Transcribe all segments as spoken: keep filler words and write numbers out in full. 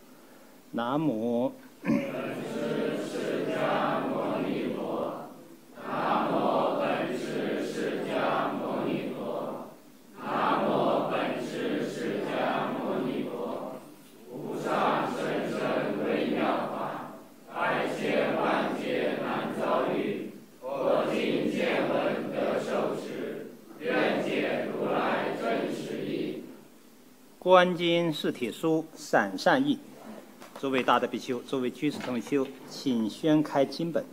南无本师释迦牟尼佛。南无本师释迦牟尼佛。南无本师释迦牟尼佛。无上甚深微妙法，百千万劫难遭遇。我今见闻得受持，愿解如来真实义。 观经是铁书，散善义。诸位大德比丘，诸位居士同修，请宣开经本，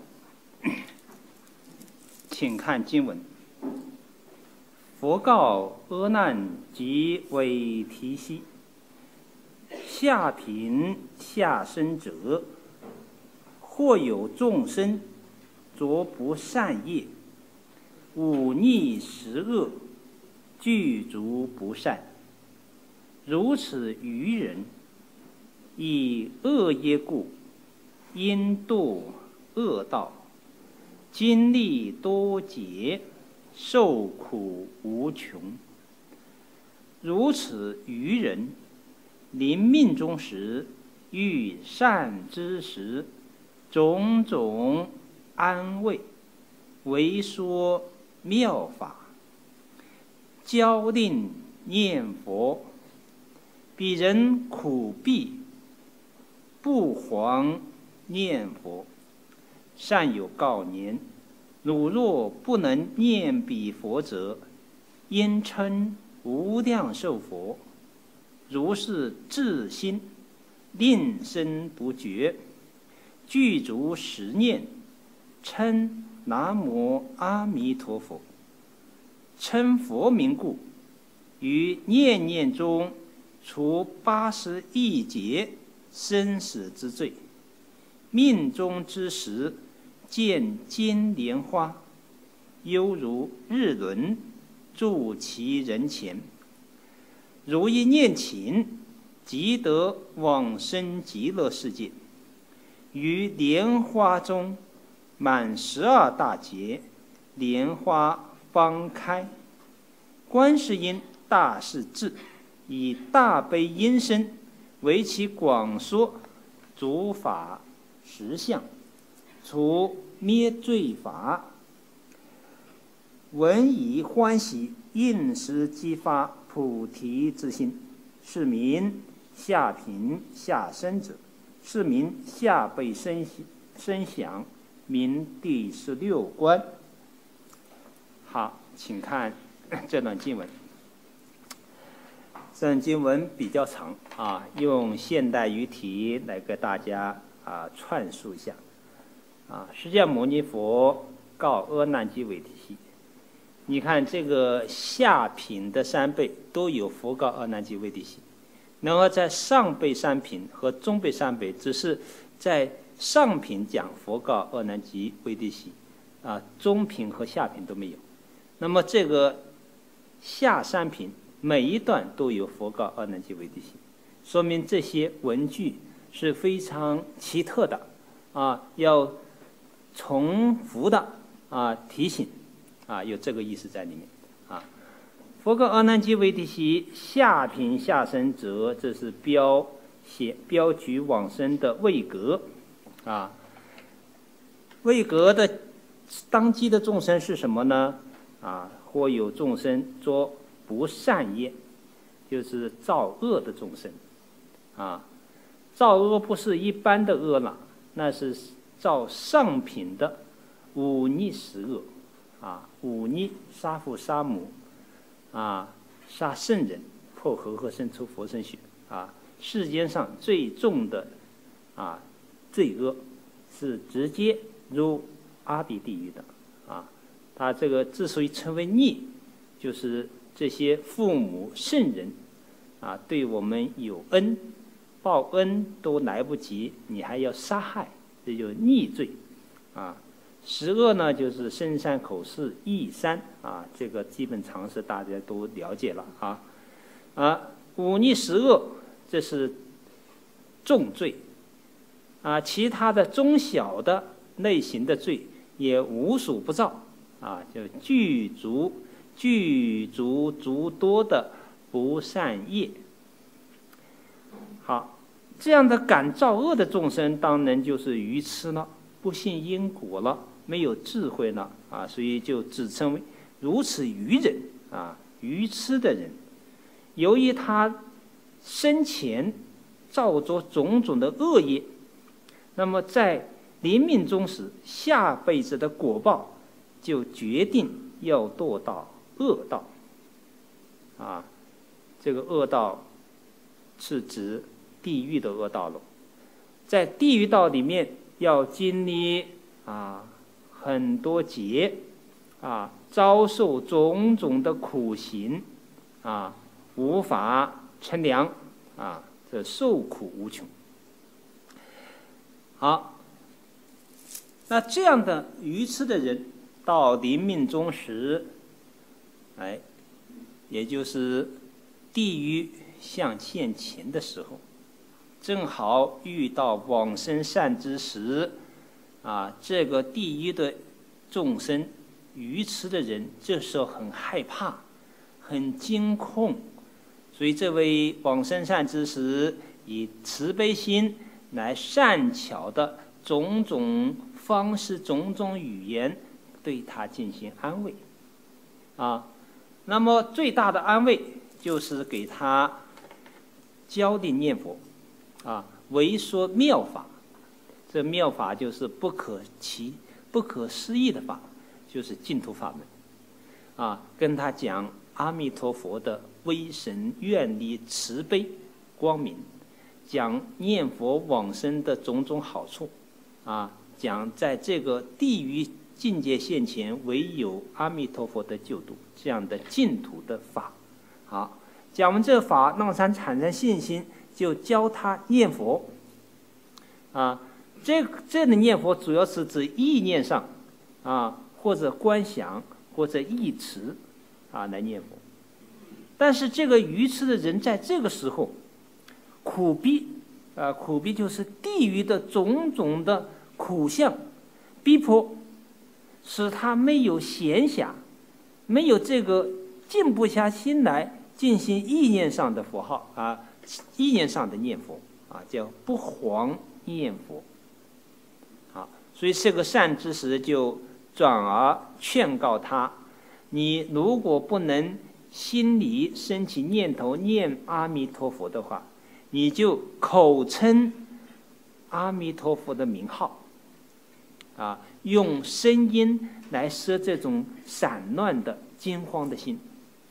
请看经文。佛告阿难及韦提希：下品下生者，或有众生着不善业，忤逆十恶，具足不善。如此愚人，以恶业故，因堕恶道，经历多劫，受苦无穷。如此愚人，临命终时，遇善知识，种种安慰，为说妙法，教令念佛。彼人苦毕，不遑念佛。善有告年：汝若不能念彼佛者，应称无量寿佛。如是至心，令声不绝，具足十念，称南无阿弥陀佛。称佛名故，于念念中除八十亿劫生死之罪。命中之时，见金莲花，犹如日轮住其人前。如一念勤，即得往生极乐世界。于莲花中满十二大劫，莲花方开。观世音大势至，以大悲音声为其广说诸法实相，除灭罪法。闻以欢喜，应时激发菩提之心，是名下品下生者，是名下辈生生想，名第十六观。好，请看这段经文。这段经文比较长啊，用现代语体来给大家啊阐述一下。啊，释迦牟尼佛告阿难及韦提希，你看这个下品的三辈都有佛告阿难及韦提希，然后在上辈三品和中辈三辈，只是在上品讲佛告阿难及韦提希，啊，中品和下品都没有。那么这个下三品每一段都有佛告阿难及韦提希，说明这些文句是非常奇特的啊，要重复的啊提醒啊，有这个意思在里面啊。佛告阿难及韦提希：下品下生者，这是标写标举往生的位格啊。位格的当机的众生是什么呢？啊，或有众生作不善业，就是造恶的众生啊。造恶不是一般的恶了，那是造上品的忤逆十恶啊，忤逆杀父杀母啊，杀圣人，破和合生出佛身血啊，世间上最重的啊罪恶是直接入阿鼻地狱的啊。他这个之所以称为逆，就是这些父母圣人啊，对我们有恩，报恩都来不及，你还要杀害，这就逆罪啊。十恶呢，就是身三口四意三啊，这个基本常识大家都了解了啊。啊，忤逆十恶，这是重罪啊，其他的中小的类型的罪也无所不造啊，就具足具足足多的不善业。好， 这样的敢造恶的众生，当然就是愚痴了，不信因果了，没有智慧了啊，所以就只称为如此愚人啊，愚痴的人。由于他生前造作种种的恶业，那么在临命终时，下辈子的果报就决定要堕到恶道啊。这个恶道是指地狱的恶道路，在地狱道里面要经历啊很多劫啊，遭受种种的苦行啊，无法乘凉啊，这受苦无穷。好，那这样的愚痴的人到临命终时，哎，也就是地狱向现前的时候，正好遇到往生善知识啊，这个地狱的众生愚痴的人，这时候很害怕，很惊恐，所以这位往生善知识以慈悲心来善巧的种种方式、种种语言对他进行安慰啊。那么最大的安慰就是给他教的念佛啊，为说妙法。这妙法就是不可其不可思议的法，就是净土法门啊，跟他讲阿弥陀佛的威神愿力慈悲光明，讲念佛往生的种种好处啊，讲在这个地狱境界现前唯有阿弥陀佛的救度，这样的净土的法。好，讲完这法，让他产生信心，就教他念佛啊。这这里念佛主要是指意念上啊，或者观想，或者意持啊来念佛。但是这个愚痴的人在这个时候苦逼啊，苦逼就是地狱的种种的苦相逼迫，使他没有闲暇，没有这个静不下心来进行意念上的佛号啊，意念上的念佛啊，叫不遑念佛。好，所以这个善知识就转而劝告他：你如果不能心里升起念头念阿弥陀佛的话，你就口称阿弥陀佛的名号啊，用声音来摄这种散乱的惊慌的心。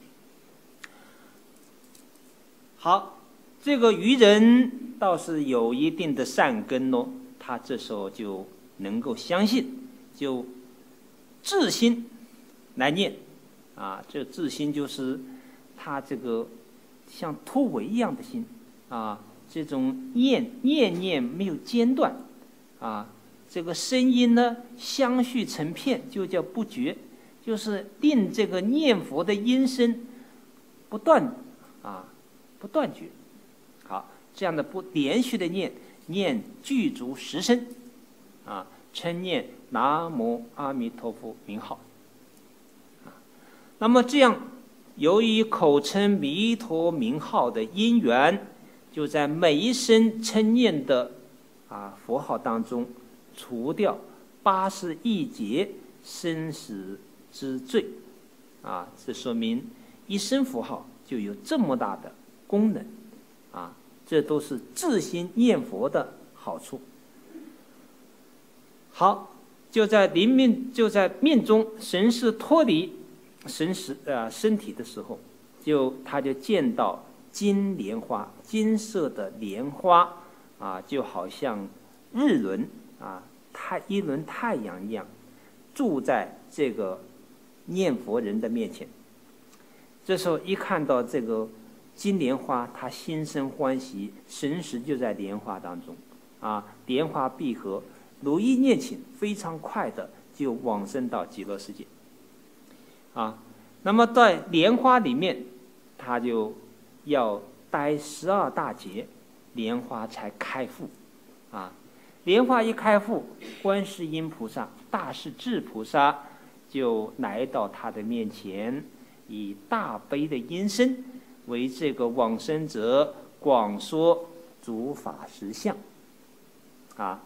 好，这个愚人倒是有一定的善根咯，他这时候就能够相信，就自心来念啊。这自心就是他这个像突围一样的心啊，这种念念念没有间断啊，这个声音呢相续成片，就叫不绝，就是令这个念佛的音声不断啊，不断绝。好，这样的不连续的念，念具足十声啊，称念南无阿弥陀佛名号啊。那么这样，由于口称弥陀名号的因缘，就在每一声称念的啊佛号当中，除掉八十亿劫生死之罪啊。这说明一声佛号就有这么大的功能啊，这都是自心念佛的好处。好，就在临命就在命中神识脱离神识啊身体的时候，就他就见到金莲花，金色的莲花啊，就好像日轮啊太一轮太阳一样，住在这个念佛人的面前。这时候一看到这个金莲花，他心生欢喜，神识就在莲花当中啊，莲花闭合，如意念请，非常快的就往生到极乐世界啊。那么在莲花里面，他就要待十二大劫，莲花才开复啊。莲花一开复，观世音菩萨、大势至菩萨就来到他的面前，以大悲的音声为这个往生者广说诸法实相啊。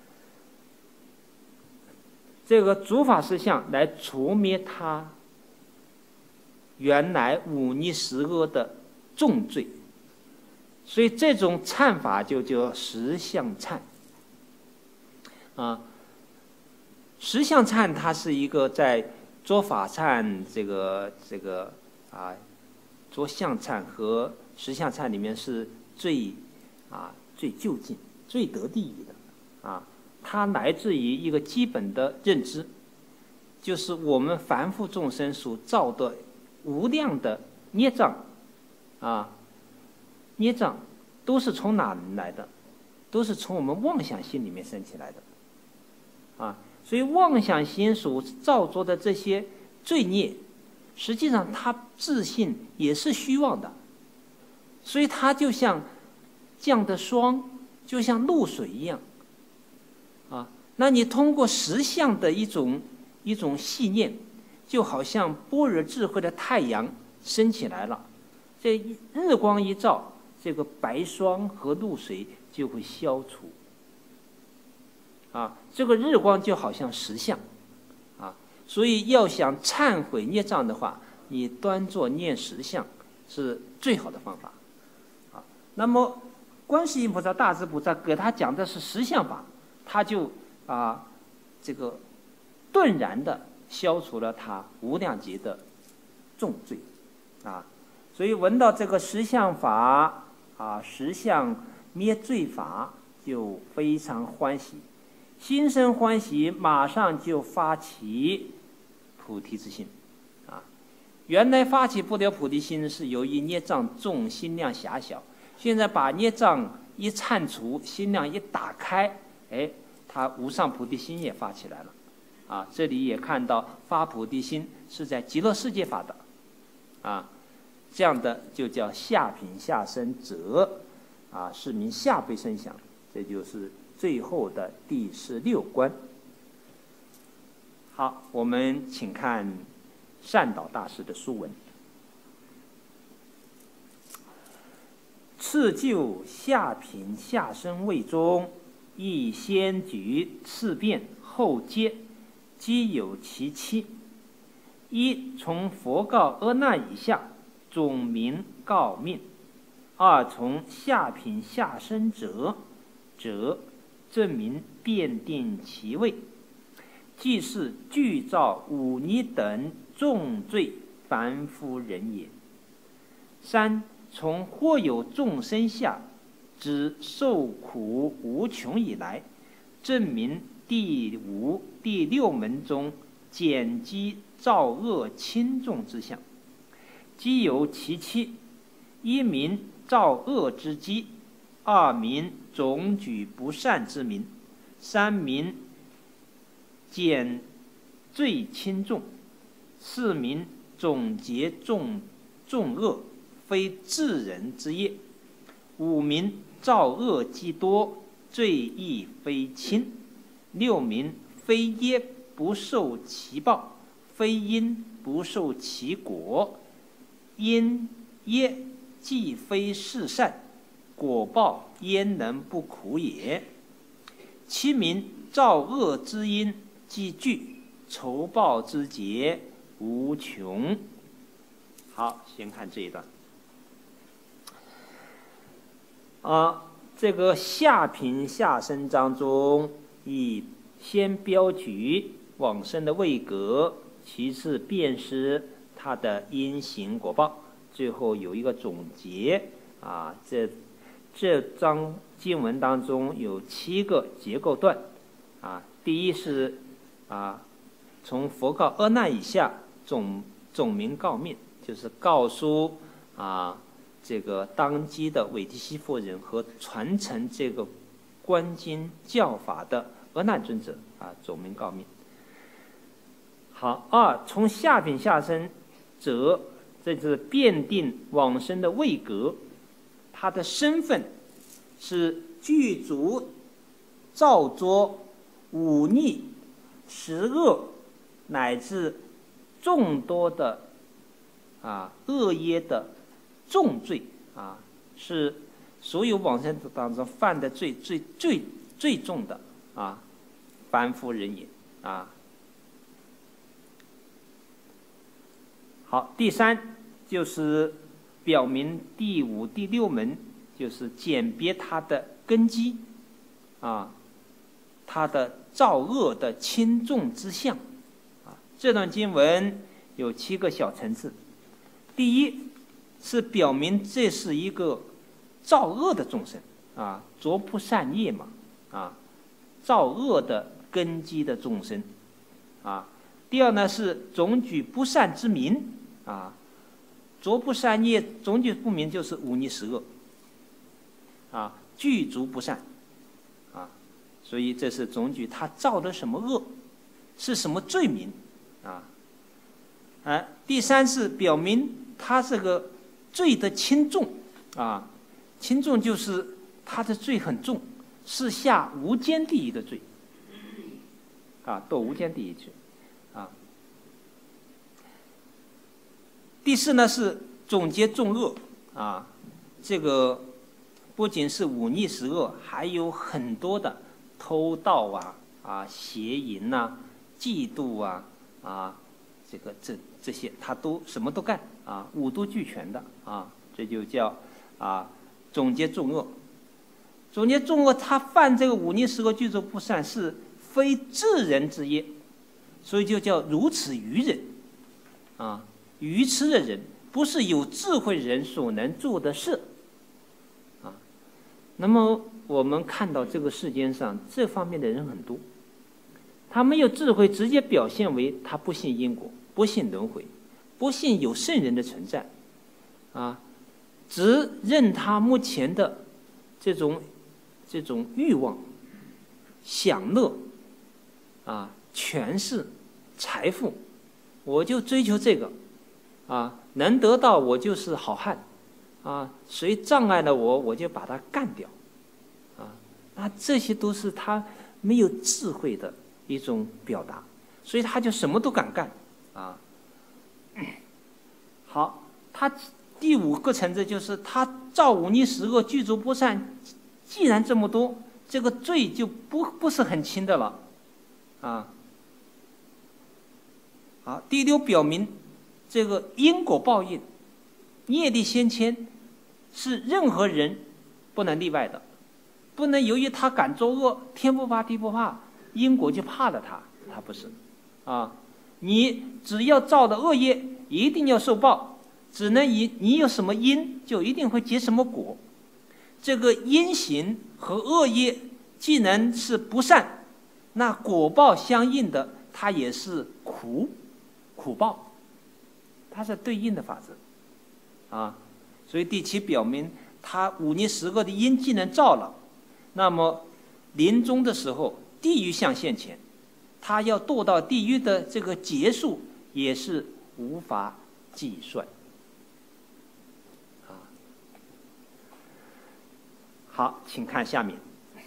这个诸法实相来除灭他原来忤逆十恶的重罪，所以这种忏法就叫实相忏啊。实相忏它是一个在做法忏这个这个啊做相忏和实相忏里面是最啊最就近、最得第一的啊。它来自于一个基本的认知，就是我们凡夫众生所造的无量的孽障啊，孽障都是从哪来的？都是从我们妄想心里面生起来的啊。所以妄想心所造作的这些罪孽，实际上它自性也是虚妄的，所以它就像降的霜，就像露水一样啊。那你通过实相的一种一种细念，就好像般若智慧的太阳升起来了，这日光一照，这个白霜和露水就会消除啊。这个日光就好像实相啊，所以要想忏悔孽障的话，你端坐念实相是最好的方法啊。那么观世音菩萨、大智菩萨给他讲的是实相法，他就啊这个顿然的消除了他无量劫的重罪啊。所以闻到这个实相法啊，实相灭罪法，就非常欢喜，心生欢喜，马上就发起菩提之心啊。原来发起不了菩提心是由于孽障重，心量狭小，现在把孽障一铲除，心量一打开，哎，他无上菩提心也发起来了啊。这里也看到发菩提心是在极乐世界发的啊，这样的就叫下品下生者啊，是名下辈声响。这就是最后的第十六关。好，我们请看善导大师的书文。次就下品下生位中，亦先举次辩后接，皆有其七。一，从佛告阿难以下，总名告命；二，从下品下生者，则证明辩定其位，即是具造忤逆等重罪凡夫人也。三，从或有众生下之受苦无穷以来，证明第五、第六门中减积造恶轻重之相，即有其七：一名造恶之机，二名总举不善之名，三名减罪轻重，四名总结重重恶，非自人之业，五名造恶既多，罪亦非轻，六名非业不受其报，非因不受其果，因业既非是善，果报焉能不苦也？七名造恶之因既具，仇报之劫无穷。好，先看这一段。啊，这个下品下生当中，以先标举往生的位格，其次便是它的因行果报，最后有一个总结啊。这这章经文当中有七个结构段啊。第一是啊，从佛告阿难以下，总总名告命，就是告诉啊这个当机的韦提希夫人和传承这个观经教法的阿难尊者啊，总名告命。好，二，从下品下生者，这是辩定往生的位格，他的身份是具足造作忤逆十恶乃至众多的啊恶业的重罪啊，是所有往生者当中犯的罪最最最重的啊，凡夫人也啊。好，第三就是表明第五、第六门，就是鉴别他的根基啊，他的造恶的轻重之相啊。这段经文有七个小层次。第一是表明这是一个造恶的众生啊，作不善业嘛啊，造恶的根基的众生啊。第二呢是总举不善之民啊，作不善业，总举不明就是忤逆十恶啊，具足不善啊，所以这是总举他造的什么恶，是什么罪名啊？啊，第三是表明他这个罪的轻重啊，轻重就是他的罪很重，是下无间地狱的罪啊，堕无间地狱去啊。第四呢是总结众恶啊，这个不仅是忤逆十恶，还有很多的偷盗啊啊、邪淫呐、嫉妒啊啊，这个这这些他都什么都干啊，五都俱全的啊，这就叫啊总结众恶。总结众恶，他犯这个忤逆十恶、具足不善，是非智人之业，所以就叫如此愚人啊。愚痴的人不是有智慧人所能做的事啊。那么我们看到这个世间上这方面的人很多，他没有智慧，直接表现为他不信因果，不信轮回，不信有圣人的存在啊，只认他目前的这种这种欲望、享乐啊、权势、财富，我就追求这个啊，能得到我就是好汉啊，谁障碍了我，我就把他干掉啊。那这些都是他没有智慧的一种表达，所以他就什么都敢干啊。好，他第五个层次就是他造忤逆十恶、具足不善，既然这么多，这个罪就不不是很轻的了啊。好，第六表明这个因果报应、业力先迁是任何人不能例外的，不能由于他敢作恶，天不怕地不怕，因果就怕了他，他不是啊。你只要造的恶业，一定要受报，只能以你有什么因，就一定会结什么果。这个因行和恶业既然是不善，那果报相应的，它也是苦苦报，它是对应的法则啊。所以第七表明，他忤逆十恶的因既然造了，那么临终的时候，地狱相现前，他要堕到地狱的这个劫数也是无法计算啊。好，请看下面。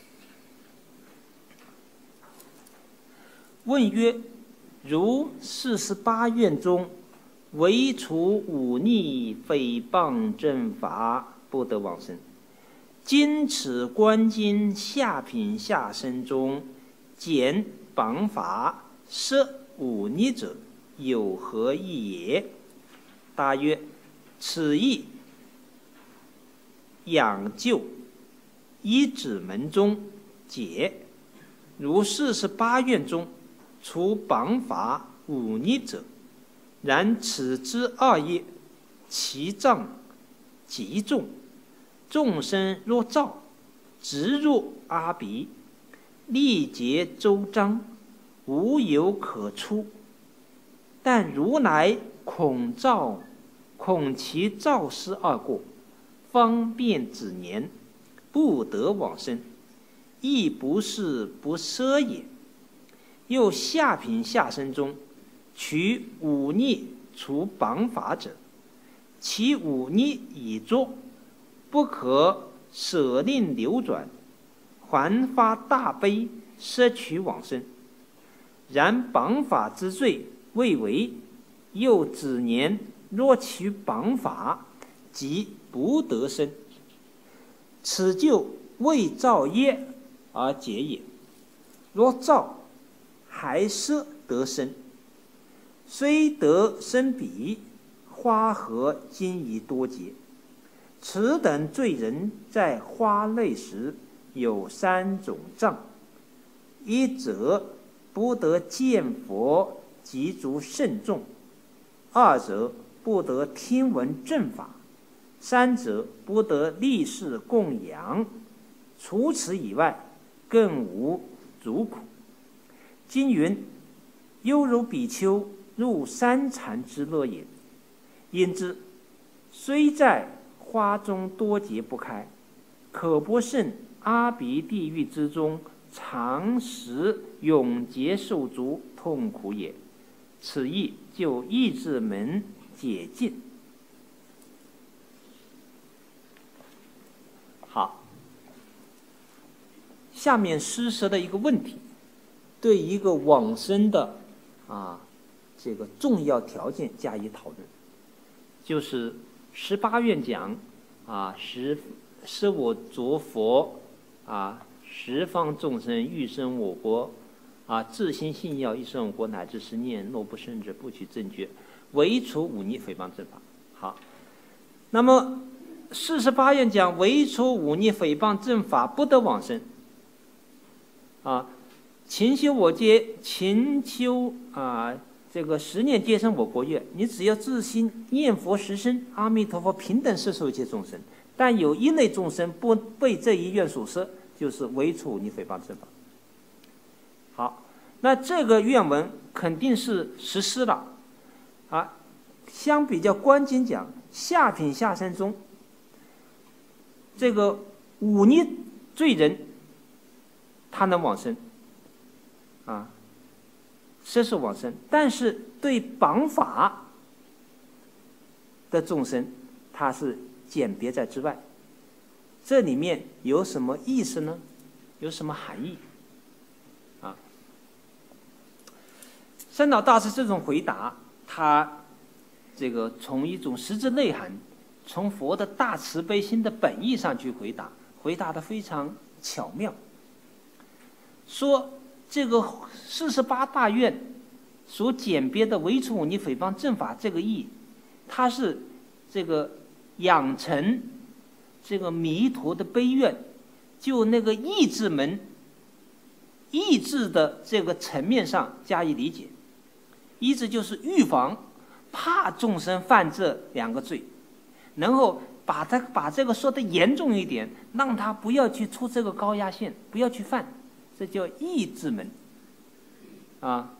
问曰：如四十八愿中，唯除忤逆、诽谤正法，不得往生。今此观经下品下生中，减谤法、摄忤逆者，有何异也？答曰：此意养救一指门中解。如四十八愿中，除谤法、忤逆者，然此之二业，其障极重。众生若造，直入阿鼻，历劫周章，无有可出。但如来恐造，恐其造失二过，方便指年，不得往生，亦不是不舍也。又下品下生中，取忤逆除谤法者，其忤逆已作，不可舍令流转，还发大悲，摄取往生。然谤法之罪未为，又指年若取谤法，即不得生。 此就未造业而解也。若造，还摄得生，虽得生彼，花何今以多劫？此等罪人在花类时有三种障：一者不得见佛及足甚众；二者不得听闻正法；三者不得立事供养。除此以外，更无足苦。经云：犹如比丘入三禅之乐也。因之，虽在花中多劫不开，可不胜阿鼻地狱之中常时永劫受足痛苦也。此意就意志门解禁。好，下面施舍的一个问题，对一个往生的啊这个重要条件加以讨论，就是十八愿讲啊，十使我着佛啊，十方众生欲生我国啊，自心信要一生我国，乃至十念，若不生者，不取正觉，唯除忤逆诽谤正法。好，那么四十八愿讲，唯除忤逆诽谤正法，不得往生。啊，勤修我皆勤修啊。这个十念皆生我国愿，你只要自心念佛十声，阿弥陀佛平等摄受一切众生，但有一类众生不被这一愿所摄，就是唯除你诽谤正法。好，那这个愿文肯定是实施了啊。相比较观经讲，下品下生中，这个忤逆罪人，他能往生啊。摄受往生，但是对绑法的众生，他是简别在之外。这里面有什么意思呢？有什么含义？啊，三岛大师这种回答，他这个从一种实质内涵，从佛的大慈悲心的本意上去回答，回答得非常巧妙。说这个四十八大愿所简别的唯除忤逆诽谤正法这个义，它是这个养成这个弥陀的悲愿，就那个意志门意志的这个层面上加以理解。意志就是预防怕众生犯这两个罪，然后把它把这个说得严重一点，让他不要去出这个高压线，不要去犯。这叫意志门，啊，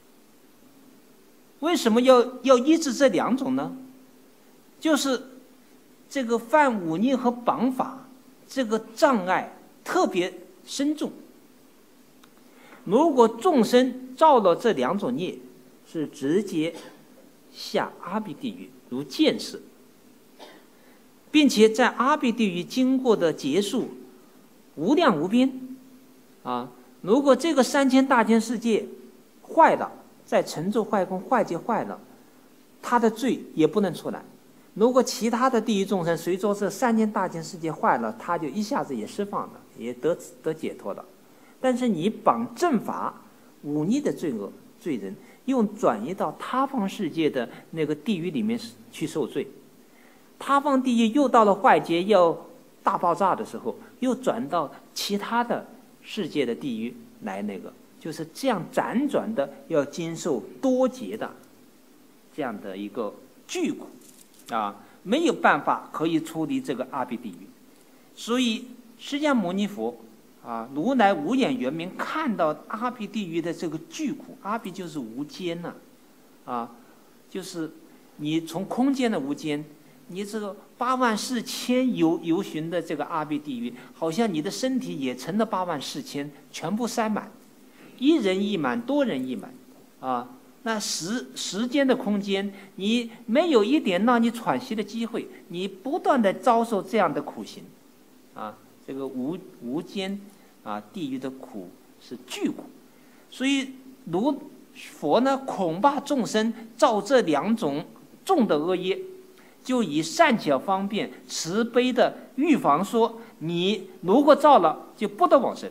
为什么要要抑制这两种呢？就是这个犯忤逆和绑法，这个障碍特别深重。如果众生造了这两种孽，是直接下阿鼻地狱，如见识，并且在阿鼻地狱经过的劫数无量无边。啊，如果这个三千大千世界坏了，在成就坏空坏劫坏了，他的罪也不能出来。如果其他的地狱众生随着这三千大千世界坏了，他就一下子也释放了，也得得解脱了。但是你绑正法忤逆的罪恶罪人，又转移到他方世界的那个地狱里面去受罪。他方地狱又到了坏劫要大爆炸的时候，又转到其他的世界的地狱来，那个就是这样辗转的要经受多劫的这样的一个巨苦啊，没有办法可以出离这个阿鼻地狱。所以释迦牟尼佛啊，如来无眼圆明看到阿鼻地狱的这个巨苦，阿鼻就是无间呐、啊，啊，就是你从空间的无间，你这个八万四千游游巡的这个阿鼻地狱，好像你的身体也成了八万四千，全部塞满，一人一满，多人一满，啊，那时时间的空间，你没有一点让你喘息的机会，你不断的遭受这样的苦行，啊，这个无无间啊地狱的苦是巨苦，所以如佛呢恐怕众生造这两种重的恶业，就以善巧方便慈悲的预防说， 你如果造了，就不得往生。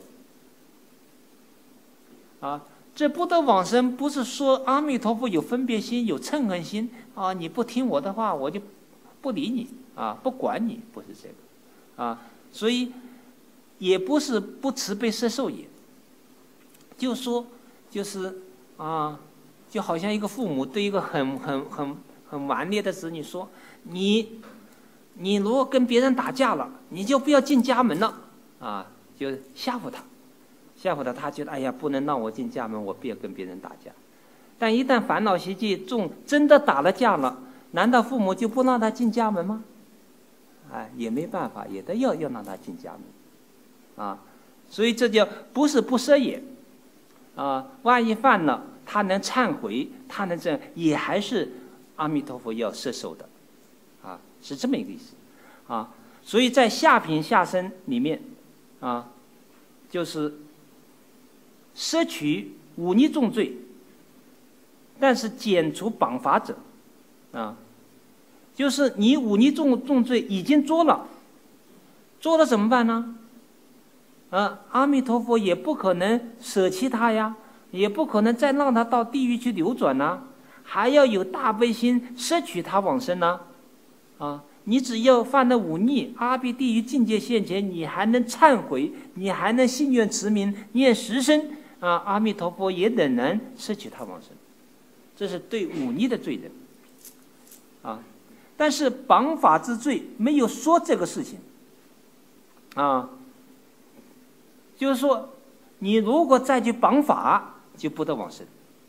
啊，这不得往生不是说阿弥陀佛有分别心、有嗔恨心啊，你不听我的话，我就不理你啊，不管你，不是这个啊，所以也不是不慈悲摄受也。就说就是啊，就好像一个父母对一个很很很很顽劣的子女说，你你如果跟别人打架了，你就不要进家门了啊，就吓唬他。吓唬他，他觉得哎呀，不能让我进家门，我不要跟别人打架。但一旦烦恼习气重，真的打了架了，难道父母就不让他进家门吗？哎，也没办法，也得要要让他进家门，啊，所以这叫不是不舍也，啊，万一犯了，他能忏悔，他能这样，也还是阿弥陀佛要摄受的，啊，是这么一个意思，啊，所以在下品下生里面，啊，就是。摄取忤逆重罪，但是减除绑罚者，啊，就是你忤逆重重罪已经做了，做了怎么办呢？啊，阿弥陀佛也不可能舍弃他呀，也不可能再让他到地狱去流转呐，还要有大悲心摄取他往生呢，啊。你只要犯了忤逆，阿鼻地狱境界现前，你还能忏悔，你还能信愿持名念十声啊，阿弥陀佛也仍然摄取他往生，这是对忤逆的罪人啊。但是绑法之罪没有说这个事情啊，就是说你如果再去绑法，就不得往生。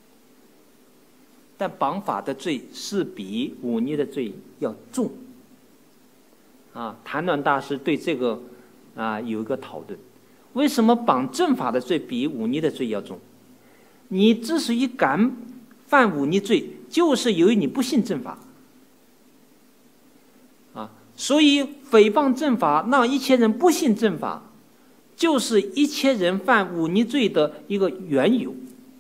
但绑法的罪是比忤逆的罪要重。啊，谭鸾大师对这个啊有一个讨论，为什么绑正法的罪比忤逆的罪要重？你之所以敢犯忤逆罪，就是由于你不信正法啊，所以诽谤正法，让一切人不信正法，就是一切人犯忤逆罪的一个缘由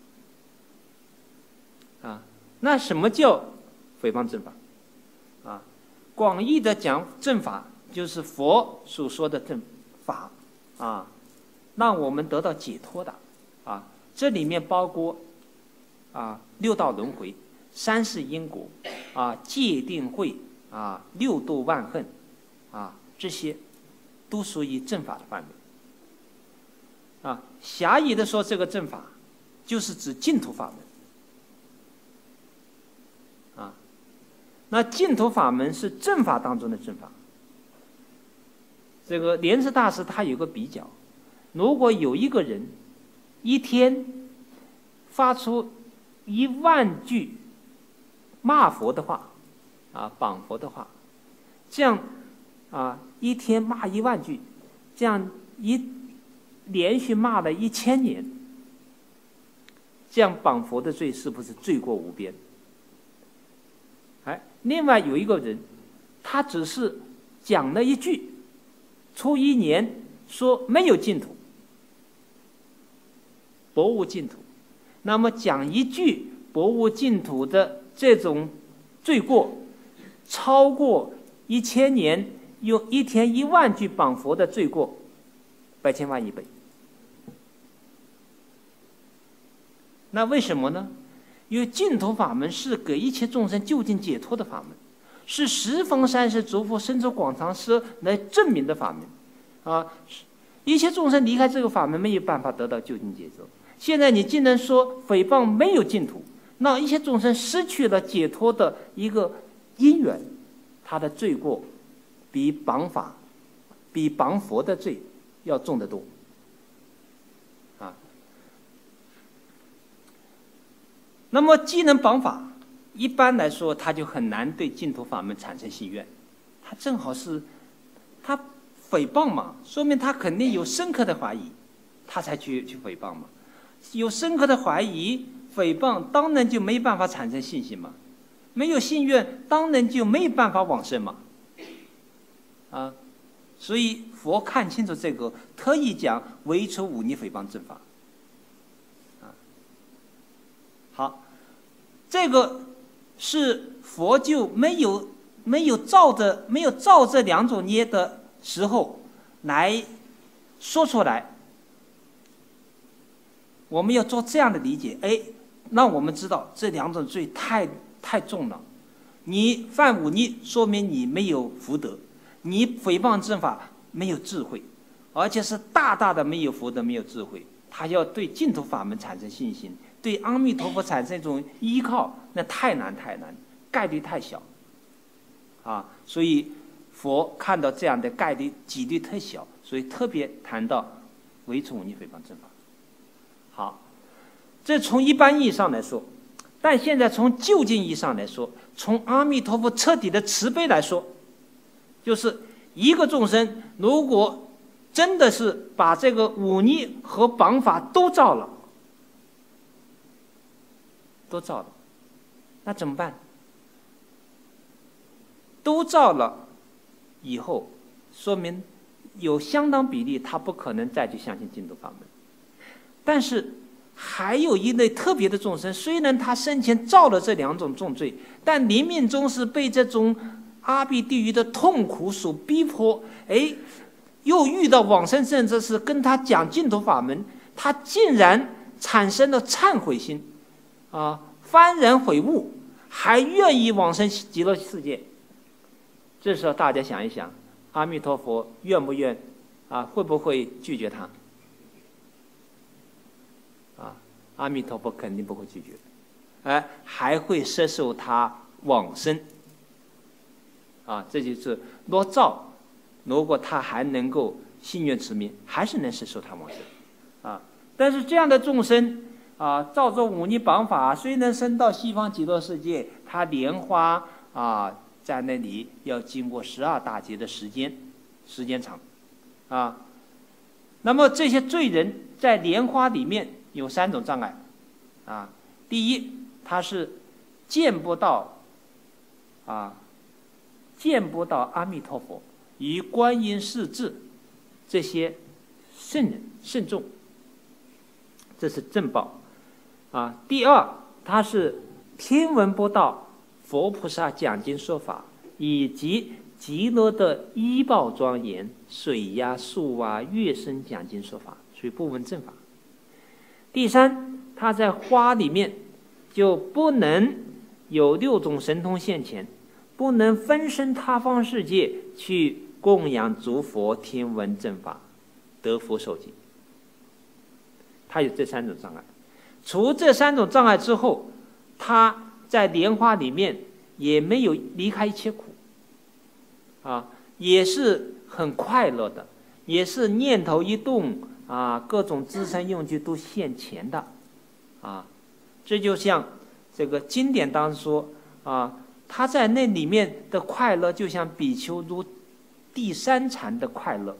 啊。那什么叫诽谤正法？啊？广义的讲正法，就是佛所说的正法啊，让我们得到解脱的啊。这里面包括啊六道轮回、三世因果啊、戒定慧啊、六度万恨啊，这些都属于正法的范围啊。狭义的说，这个正法就是指净土法门。那净土法门是正法当中的正法。这个莲池大师他有个比较，如果有一个人一天发出一万句骂佛的话，啊，绑佛的话，这样啊，一天骂一万句，这样一连续骂了一千年，这样绑佛的罪是不是罪过无边？哎，另外有一个人，他只是讲了一句，初一年说没有净土，薄无净土，那么讲一句薄无净土的这种罪过，超过一千年用一天一万句绑佛的罪过，百千万亿倍。那为什么呢？因为净土法门是给一切众生究竟解脱的法门，是十方三世诸佛身处广长舌来证明的法门啊！一切众生离开这个法门没有办法得到究竟解脱。现在你竟然说诽谤没有净土，让一切众生失去了解脱的一个因缘，他的罪过比绑法、比绑佛的罪要重得多。那么既能绑法，一般来说他就很难对净土法门产生信愿，他正好是他诽谤嘛，说明他肯定有深刻的怀疑，他才去去诽谤嘛。有深刻的怀疑诽谤，当然就没办法产生信心嘛，没有信愿，当然就没有办法往生嘛。啊，所以佛看清楚这个，特意讲唯除忤逆诽谤正法。好，这个是佛就没有没有照着没有照这两种捏的时候， 来说出来，我们要做这样的理解，哎，让我们知道这两种罪太太重了。你犯忤逆，说明你没有福德；你诽谤正法，没有智慧，而且是大大的没有福德，没有智慧。他要对净土法门产生信心，对阿弥陀佛产生一种依靠，那太难太难，概率太小啊！所以佛看到这样的概率几率特小，所以特别谈到唯从忤逆诽谤正法。好，这从一般意义上来说，但现在从究竟意义上来说，从阿弥陀佛彻底的慈悲来说，就是一个众生如果真的是把这个忤逆和绑法都造了，都造了，那怎么办？都造了以后，说明有相当比例他不可能再去相信净土法门。但是还有一类特别的众生，虽然他生前造了这两种重罪，但临命终是被这种阿鼻地狱的痛苦所逼迫，哎，又遇到往生圣者是跟他讲净土法门，他竟然产生了忏悔心，啊，幡然悔悟，还愿意往生极乐世界。这时候大家想一想，阿弥陀佛愿不愿啊？会不会拒绝他？啊，阿弥陀佛肯定不会拒绝，哎，还会摄受他往生。啊，这就是若造，如果他还能够信愿持名，还是能摄受他往生。啊，但是这样的众生啊，照着忤逆绑法，虽能升到西方极乐世界，他莲花啊。在那里要经过十二大劫的时间，时间长，啊，那么这些罪人在莲花里面有三种障碍，啊，第一，他是见不到，啊，见不到阿弥陀佛与观音世智这些圣人圣众，这是正报，啊，第二，他是听闻不到佛菩萨讲经说法，以及极乐的依报庄严、水呀、树啊、乐声讲经说法，属于不闻正法。第三，他在花里面就不能有六种神通现前，不能分身他方世界去供养诸佛听闻正法，得福受记。他有这三种障碍。除这三种障碍之后，他在莲花里面也没有离开一切苦，啊，也是很快乐的，也是念头一动啊，各种资身用具都现前的，啊，这就像这个经典当中说啊，他在那里面的快乐就像比丘如第三禅的快乐。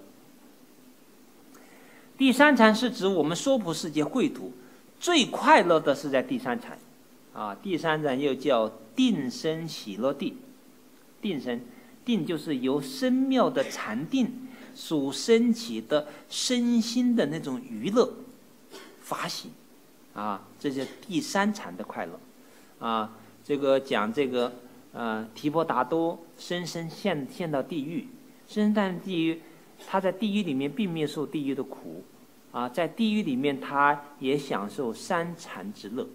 第三禅是指我们娑婆世界秽土最快乐的是在第三禅。啊，第三禅又叫定身喜乐地，定身，定就是由深妙的禅定所升起的身心的那种娱乐法喜，啊，这是第三禅的快乐，啊，这个讲这个呃提婆达多深深陷陷到地狱，深陷地狱，他在地狱里面并没有受地狱的苦，啊，在地狱里面他也享受三禅之乐。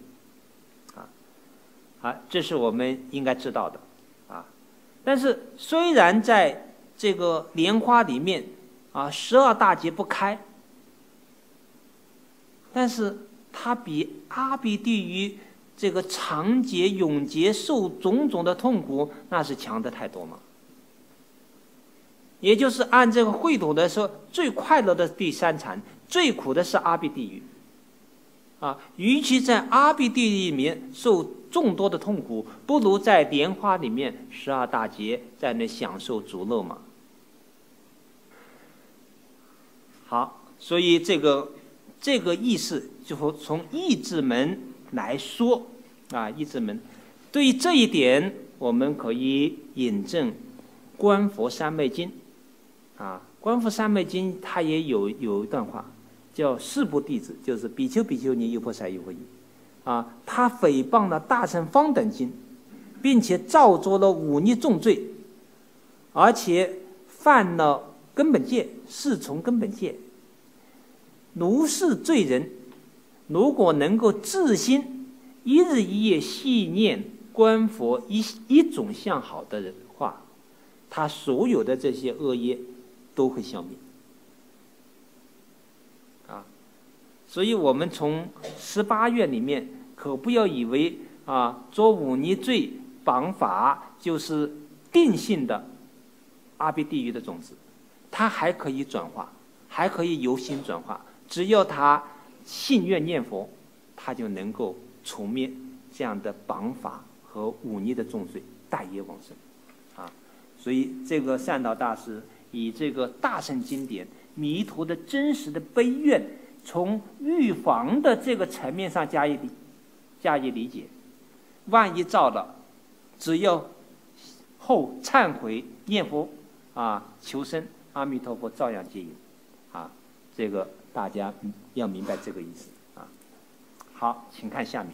啊，这是我们应该知道的，啊，但是虽然在这个莲花里面啊，十二大劫不开，但是它比阿鼻地狱这个长劫、永劫受种种的痛苦，那是强的太多嘛。也就是按这个秽土的说，最快乐的第三禅，最苦的是阿鼻地狱。啊，与其在阿鼻地狱里面受众多的痛苦，不如在莲花里面十二大劫在那享受足乐嘛。好，所以这个这个意思就从意志门来说啊，意志门对于这一点，我们可以引证《观佛三昧经》啊，《观佛三昧经》它也有有一段话。叫四部弟子，就是比丘、比丘尼、优婆塞、优婆夷，啊，他诽谤了大乘方等经，并且造作了忤逆重罪，而且犯了根本戒，是从根本戒。如是罪人，如果能够自心一日一夜细念观佛一一种相好的人话，他所有的这些恶业都会消灭。啊，所以我们从十八愿里面，可不要以为啊，做忤逆罪绑法就是定性的阿鼻地狱的种子，它还可以转化，还可以由心转化。只要他信愿念佛，他就能够除灭这样的绑法和忤逆的重罪，带业往生。啊，所以这个善导大师以这个大乘经典弥陀的真实的悲愿，从预防的这个层面上加以理加以理解。万一造了，只要后忏悔念佛啊，求生阿弥陀佛照样接引。啊，这个大家要明白这个意思啊。好，请看下面。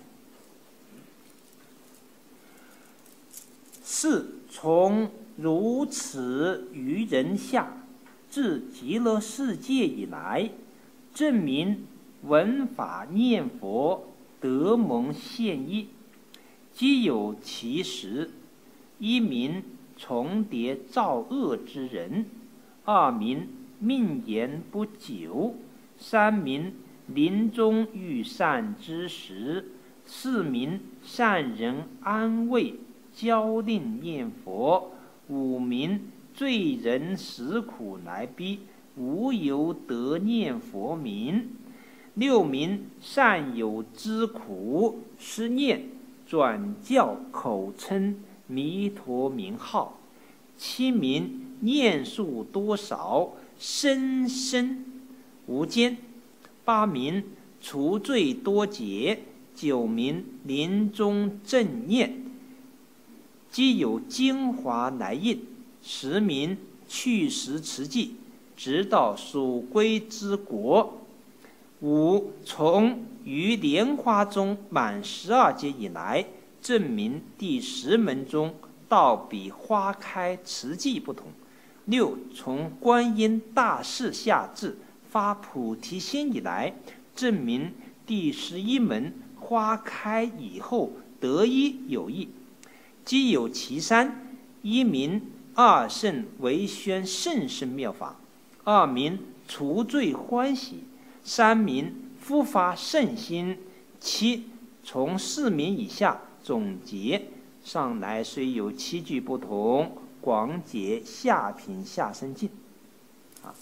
是从如此于人下至极乐世界以来，证明闻法念佛得蒙现益，既有其实：一名重叠造恶之人，二名命延不久，三名临终欲善之时，四名善人安慰教令念佛，五名罪人食苦来逼，无由得念佛名，六名善有知苦失念，转教口称弥陀名号，七名念数多少深深无间，八名除罪多劫，九名临终正念，既有精华来印，十名去时持记，直到属归之国。五从于莲花中满十二劫以来，证明第十门中到比花开持记不同。六从观音大士下至发菩提心以来，证明第十一门花开以后得一有益。既有其三：一名二圣为宣甚深妙法，二名除罪欢喜，三名复发圣心，七从四名以下总结上来，虽有七句不同，广解下品下生尽。啊，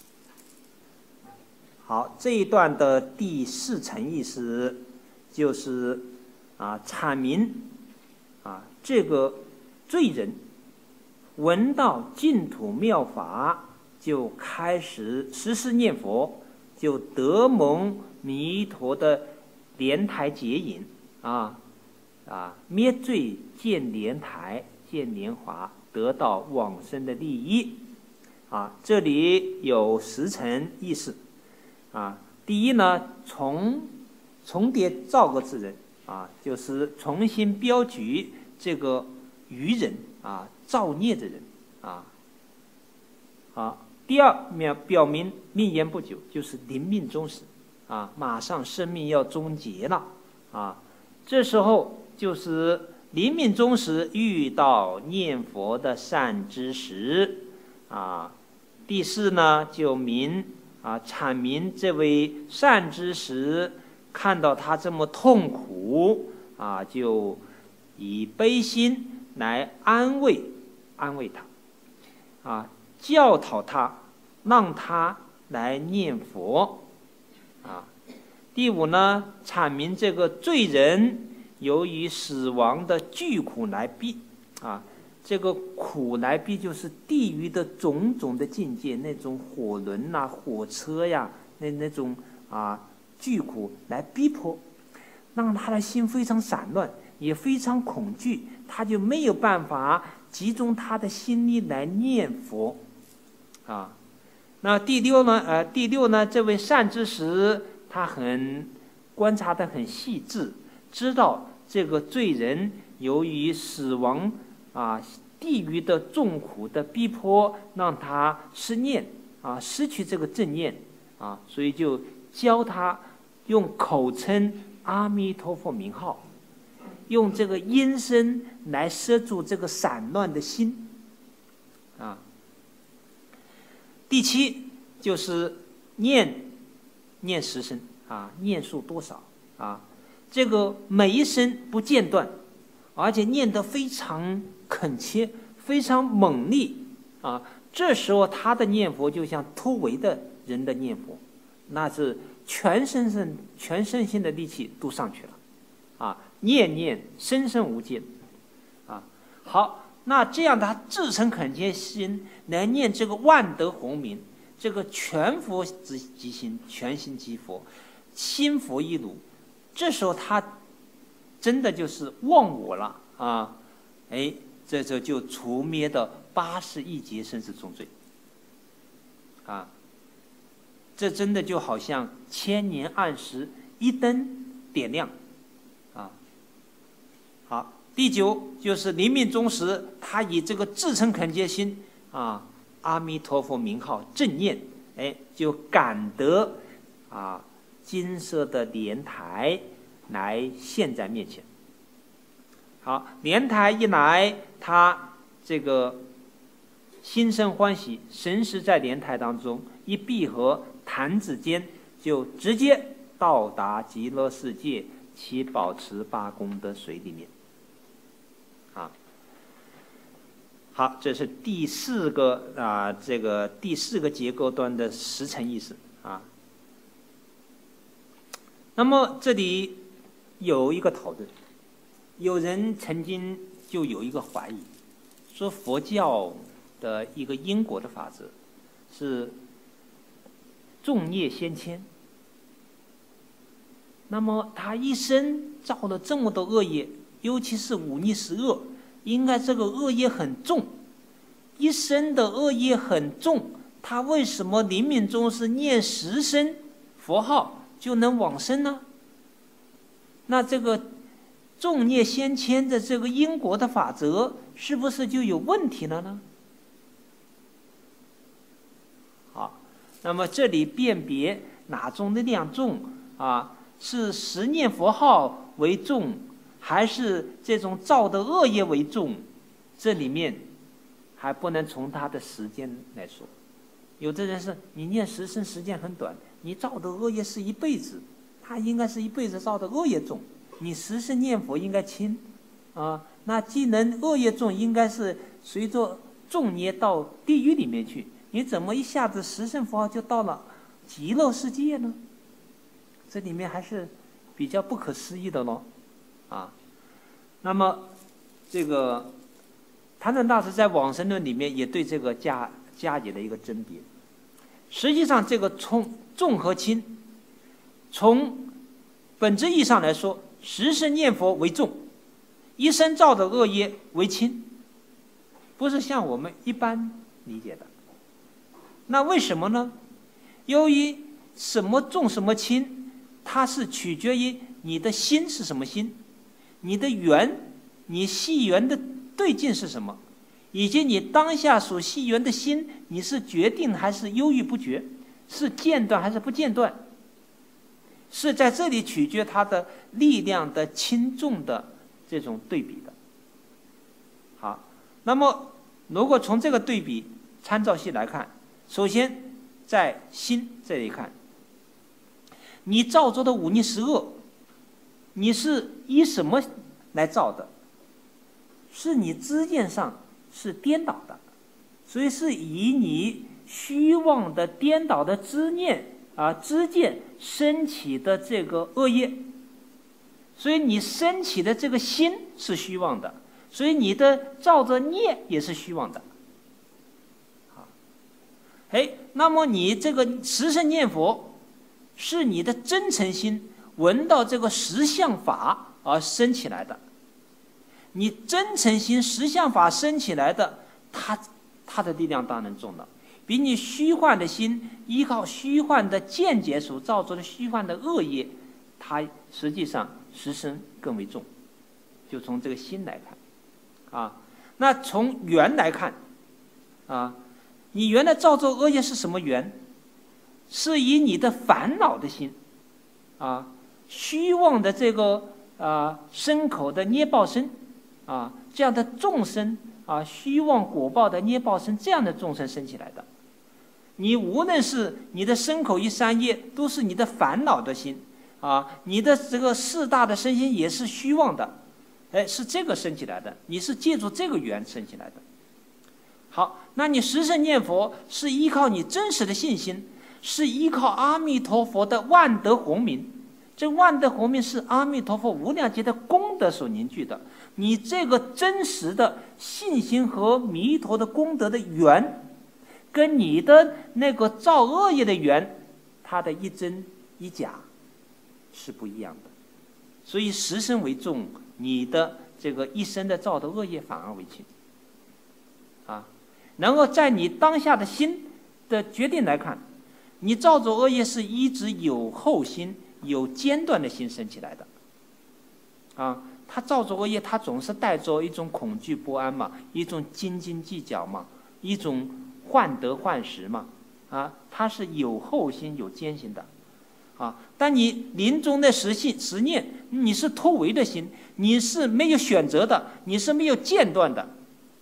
好，这一段的第四层意思就是啊，阐明啊这个罪人闻到净土妙法，就开始时时念佛，就得蒙弥陀的莲台接引啊啊，灭罪见莲台见莲华，得到往生的利益啊。这里有十层意思啊。第一呢，重重叠造恶之人啊，就是重新标举这个愚人啊，造孽的人啊。啊，第二表表明命延不久，就是临命终时啊，马上生命要终结了啊。这时候就是临命终时遇到念佛的善知识啊。第四呢，就明啊阐明这位善知识看到他这么痛苦啊，就以悲心来安慰安慰他啊，教导他，让他来念佛啊。第五呢，阐明这个罪人由于死亡的巨苦来逼啊，这个苦来逼就是地狱的种种的境界，那种火轮呐、啊、火车呀，那那种啊巨苦来逼迫，让他的心非常散乱，也非常恐惧，他就没有办法集中他的心力来念佛啊。那第六呢？呃，第六呢？这位善知识他很观察得很细致，知道这个罪人由于死亡啊，地狱的重苦的逼迫，让他失念啊，失去这个正念啊，所以就教他用口称阿弥陀佛名号，用这个音声来摄住这个散乱的心啊。第七就是念念十声啊，念数多少啊？这个每一声不间断，而且念得非常恳切，非常猛力啊。这时候他的念佛就像突围的人的念佛，那是全身身全身心的力气都上去了啊，念念声声无间啊。好，那这样他至诚恳切心来念这个万德洪名，这个全佛之即心，全心即佛，心佛一如。这时候他真的就是忘我了啊！哎，这就就除灭的八十亿劫生死重罪啊！这真的就好像千年暗时一灯点亮啊！好，第九就是临命终时，他以这个至诚恳切心啊，阿弥陀佛名号正念，哎，就感得啊金色的莲台来现在面前。好，莲台一来，他这个心生欢喜，神识在莲台当中一闭合，弹指间就直接到达极乐世界，其保持八功德水里面。啊，好，这是第四个啊，这个第四个结构端的十层意思啊。那么这里有一个讨论，有人曾经就有一个怀疑，说佛教的一个因果的法则是众业先迁，那么他一生造了这么多恶业，尤其是忤逆十恶，应该这个恶业很重，一生的恶业很重，他为什么临命终是念十声佛号就能往生呢？那这个众业先迁的这个因果的法则是不是就有问题了呢？好，那么这里辨别哪种力量重啊？是十念佛号为重，还是这种造的恶业为重？这里面还不能从他的时间来说。有的人是你念十声时间很短，你造的恶业是一辈子，他应该是一辈子造的恶业重，你十声念佛应该轻啊。那既能恶业重，应该是随着众业到地狱里面去，你怎么一下子十声佛号就到了极乐世界呢？这里面还是比较不可思议的咯啊。那么这个谭震大师在往生论里面也对这个加加以了一个甄别。实际上这个从重和轻，从本质意义上来说，十声念佛为重，一生造的恶业为轻，不是像我们一般理解的。那为什么呢？由于什么重什么轻，它是取决于你的心是什么心，你的缘，你系缘的对境是什么，以及你当下所系缘的心，你是决定还是犹豫不决，是间断还是不间断，是在这里取决它的力量的轻重的这种对比的。好，那么如果从这个对比参照系来看，首先在心这里看，你造作的忤逆十恶，你是以什么来造的？是你知见上是颠倒的，所以是以你虚妄的颠倒的知念啊知见升起的这个恶业，所以你升起的这个心是虚妄的，所以你的造着念也是虚妄的。好，哎，那么你这个十声念佛是你的真诚心闻到这个实相法而生起来的，你真诚心实相法生起来的，它它的力量当然重了，比你虚幻的心依靠虚幻的见解所造作的虚幻的恶业，它实际上十声更为重。就从这个心来看啊，那从缘来看啊， 你原来造作恶业是什么缘？是以你的烦恼的心，啊，虚妄的这个啊身口的捏报身，啊这样的众生啊，虚妄果报的捏报身，这样的众生生起来的。你无论是你的身口意三业，都是你的烦恼的心，啊，你的这个四大的身心也是虚妄的，哎，是这个生起来的，你是借助这个缘生起来的。好，那你十声念佛是依靠你真实的信心，是依靠阿弥陀佛的万德洪名。这万德洪名是阿弥陀佛无量劫的功德所凝聚的。你这个真实的信心和弥陀的功德的缘，跟你的那个造恶业的缘，它的一真一假是不一样的。所以十声为重，你的这个一生的造的恶业反而为轻。啊，然后在你当下的心的决定来看，你造作恶业是一直有后心、有间断的心生起来的。啊，他造作恶业，他总是带着一种恐惧不安嘛，一种斤斤计较嘛，一种患得患失嘛。啊，他是有后心、有间心的。啊，但你临终的实信实念，你是突围的心，你是没有选择的，你是没有间断的。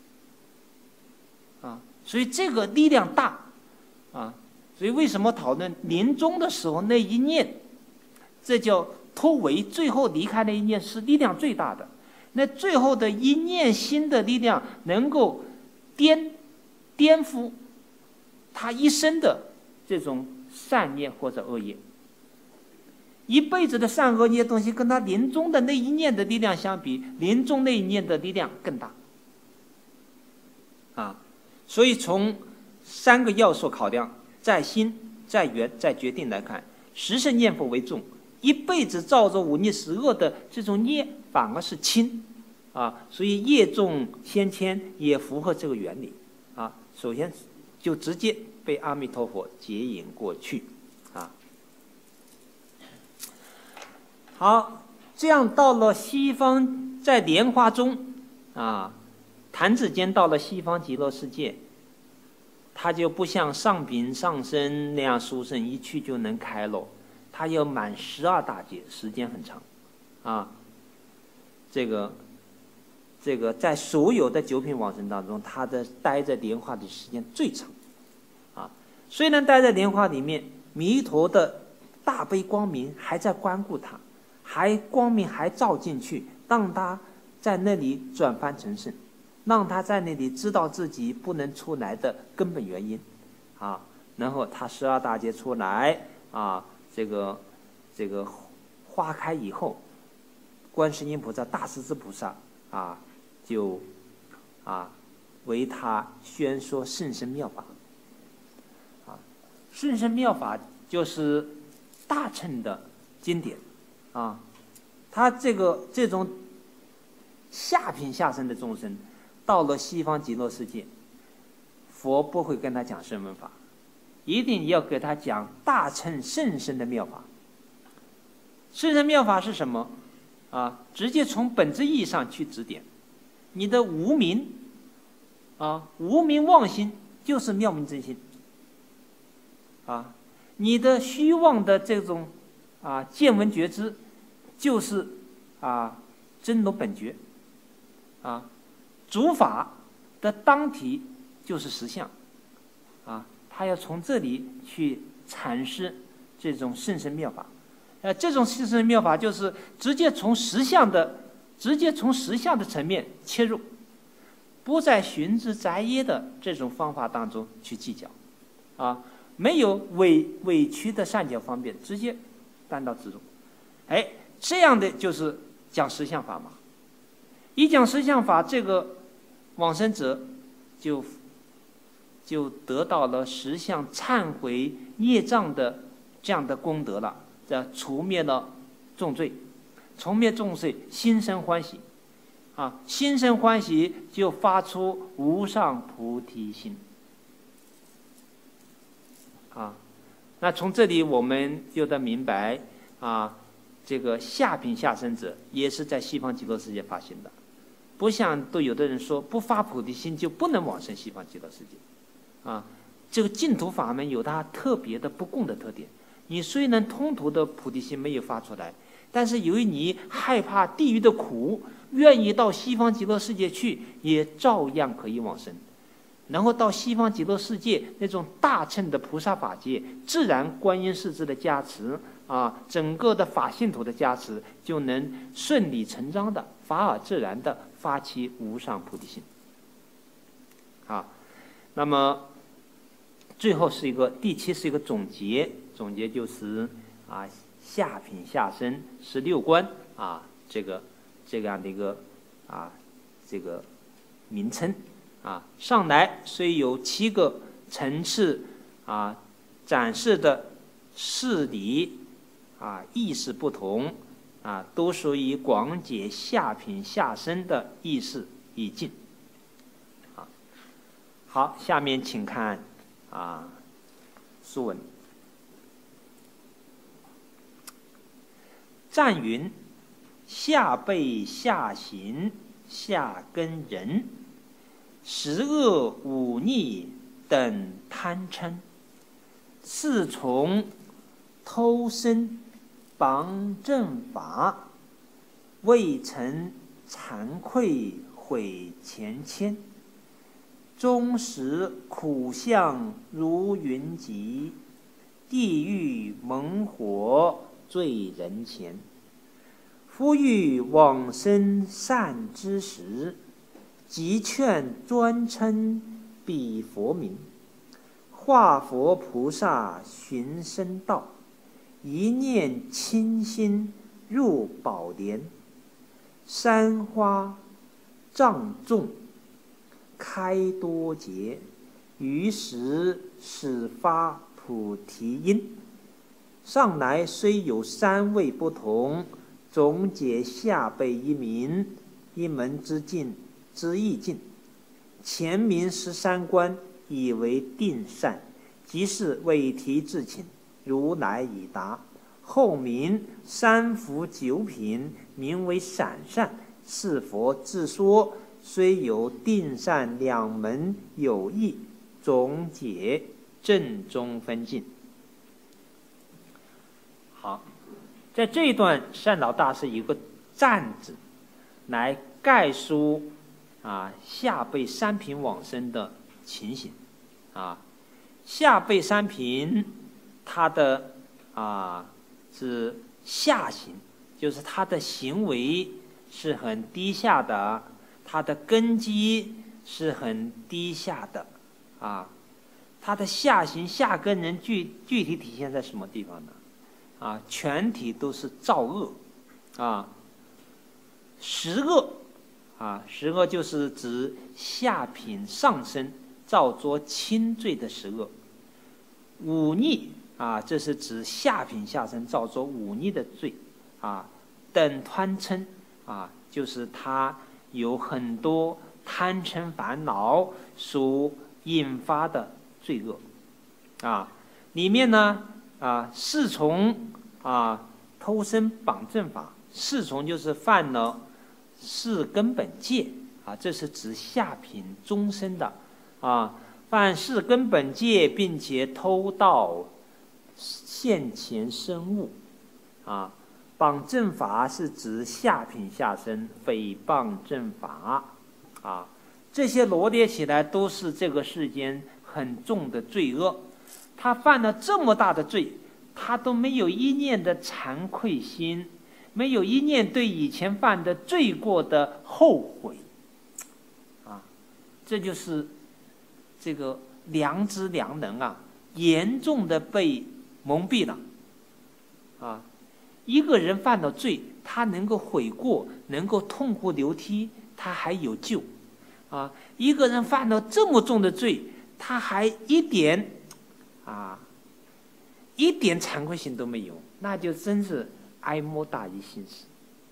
啊，所以这个力量大。啊，所以为什么讨论临终的时候那一念，这叫突围，最后离开那一念是力量最大的。那最后的一念心的力量，能够颠颠覆他一生的这种善念或者恶业。一辈子的善恶业东西，跟他临终的那一念的力量相比，临终那一念的力量更大。啊，所以从三个要素考量，在心、在缘、在决定来看，十声念佛为重，一辈子造作五逆十恶的这种业反而是轻。啊，所以业重先迁也符合这个原理。啊，首先就直接被阿弥陀佛接引过去。啊。好，这样到了西方，在莲花中，啊，弹指间到了西方极乐世界，他就不像上品上身那样殊胜，一去就能开了，他要满十二大劫，时间很长，啊，这个，这个在所有的九品往生当中，他的待在莲花的时间最长，啊，虽然待在莲花里面，弥陀的大悲光明还在关顾他。还光明还照进去，让他在那里转凡成圣，让他在那里知道自己不能出来的根本原因，啊，然后他十二大劫出来，啊，这个这个花开以后，观世音菩萨、大势至菩萨啊，就啊为他宣说甚深妙法，啊，甚深妙法就是大乘的经典。啊，他这个这种下品下生的众生，到了西方极乐世界，佛不会跟他讲声闻法，一定要给他讲大乘甚深的妙法。甚深妙法是什么？啊，直接从本质意义上去指点。你的无明，啊，无明妄心就是妙明真心。啊，你的虚妄的这种。啊，见闻觉知就是啊真如本觉，啊，主法的当体就是实相，啊，他要从这里去阐释这种甚深妙法，呃，这种甚深妙法就是直接从实相的，直接从实相的层面切入，不在寻之摘耶的这种方法当中去计较，啊，没有委委屈的善巧方便，直接。单刀直入，哎，这样的就是讲实相法嘛。一讲实相法，这个往生者就就得到了实相忏悔业障的这样的功德了，这除灭了重罪，除灭重罪，心生欢喜，啊，心生欢喜就发出无上菩提心，啊。那从这里我们就得明白啊，这个下品下生者也是在西方极乐世界发心的，不像都有的人说不发菩提心就不能往生西方极乐世界，啊， 这个净土法门有它特别的不共的特点。你虽然通途的菩提心没有发出来，但是由于你害怕地狱的苦，愿意到西方极乐世界去，也照样可以往生。然后到西方极乐世界那种大乘的菩萨法界，自然观音世智的加持啊，整个的法性土的加持，就能顺理成章的、法尔自然的发起无上菩提心。啊，那么最后是一个第七是一个总结，总结就是啊下品下生十六观啊这个这样的一个啊这个名称。啊，上来虽有七个层次啊，展示的事理啊意识不同啊，都属于广解下品下生的意识意境。啊，好，下面请看啊书文。赞云：下辈下行下根人。十恶五逆等贪嗔，四从偷生绑正法，未曾惭愧悔前愆，终时苦相如云集，地狱猛火坠人前。夫欲往生善知识，即劝专称彼佛名，化佛菩萨寻生道，一念清心入宝莲。山花障众开多劫，于时始发菩提因。上来虽有三位不同，总解下辈一名，一门之境之意境。前明十三观以为定善，即是为题自请，如来已答。后明三伏九品，名为散善，是佛自说，虽有定善两门有异，总解正中分尽。好，在这一段善导大师一个赞字来概述啊下辈三品往生的情形。啊，下辈三品他的啊是下行，就是他的行为是很低下的，他的根基是很低下的啊。他的下行下根人具具体体现在什么地方呢？啊，全体都是造恶啊。十恶啊，十恶就是指下品上升造作轻罪的十恶。忤逆啊，这是指下品下生造作忤逆的罪啊。等贪嗔啊，就是他有很多贪嗔烦恼所引发的罪恶啊。里面呢啊，四从啊偷生绑正法，四从就是犯了四根本戒啊，这是指下品终身的啊，犯四根本戒，并且偷盗现前生物啊。绑正法是指下品下生诽谤正法啊，这些罗列起来都是这个世间很重的罪恶。他犯了这么大的罪，他都没有一念的惭愧心，没有一念对以前犯的罪过的后悔啊，这就是这个良知良能啊，严重的被蒙蔽了啊。一个人犯了罪，他能够悔过，能够痛哭流涕，他还有救啊。一个人犯了这么重的罪，他还一点啊一点惭愧心都没有，那就真是哀莫大于心死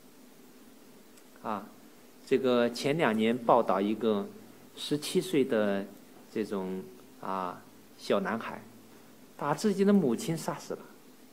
啊。这个前两年报道一个十七岁的这种啊小男孩，把自己的母亲杀死了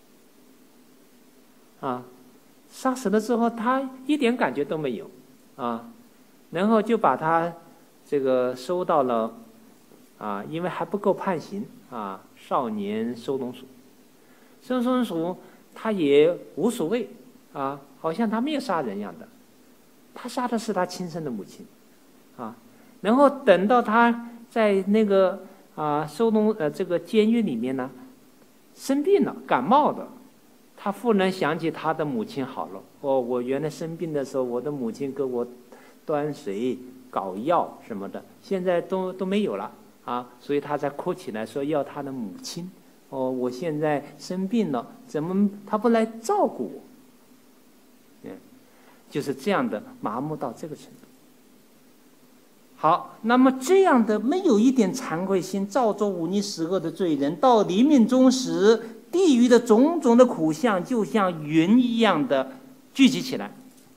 啊，杀死了之后他一点感觉都没有啊，然后就把他这个收到了啊，因为还不够判刑啊，少年收容所。收容所他也无所谓啊，好像他没有杀人一样的，他杀的是他亲生的母亲，啊，然后等到他在那个啊收容呃这个监狱里面呢，生病了，感冒了，他忽然想起他的母亲好了，哦，我原来生病的时候，我的母亲给我端水、搞药什么的，现在都都没有了啊，所以他才哭起来说要他的母亲。哦，我现在生病了，怎么他不来照顾我？嗯，就是这样的麻木到这个程度。好，那么这样的没有一点惭愧心、造作忤逆十恶的罪人，到黎明终时，地狱的种种的苦相就像云一样的聚集起来。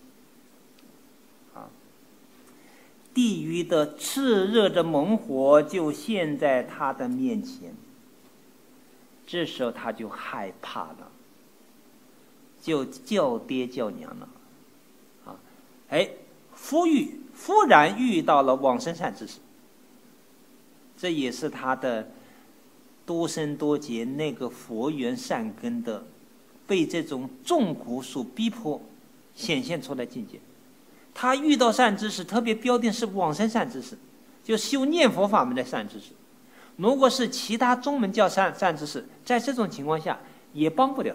啊，地狱的炽热的猛火就现在他的面前。这时候他就害怕了，就叫爹叫娘了，啊，哎，忽遇忽然遇到了往生善知识，这也是他的多生多劫那个佛缘善根的，被这种众苦所逼迫，显现出来境界。他遇到善知识，特别标定是往生善知识，就修念佛法门的善知识。如果是其他宗门教善善知识，在这种情况下也帮不了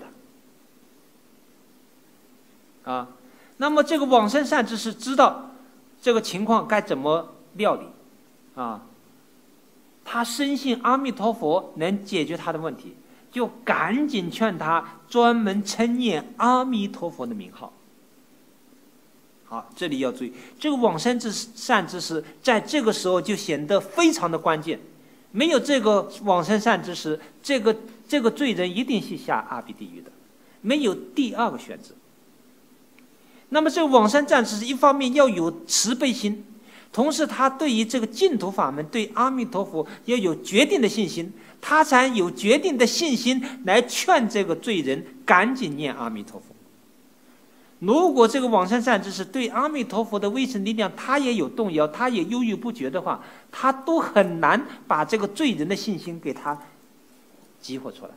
他。啊，那么这个往生善知识知道这个情况该怎么料理，啊，他深信阿弥陀佛能解决他的问题，就赶紧劝他专门称念阿弥陀佛的名号。好，这里要注意，这个往生之善知识在这个时候就显得非常的关键。没有这个往生善知识，这个这个罪人一定是下阿鼻地狱的，没有第二个选择。那么这个往生善知识，一方面要有慈悲心，同时他对于这个净土法门，对阿弥陀佛要有决定的信心，他才有决定的信心来劝这个罪人赶紧念阿弥陀佛。如果这个往生善知识对阿弥陀佛的威神力量他也有动摇，他也犹豫不决的话，他都很难把这个罪人的信心给他激活出来。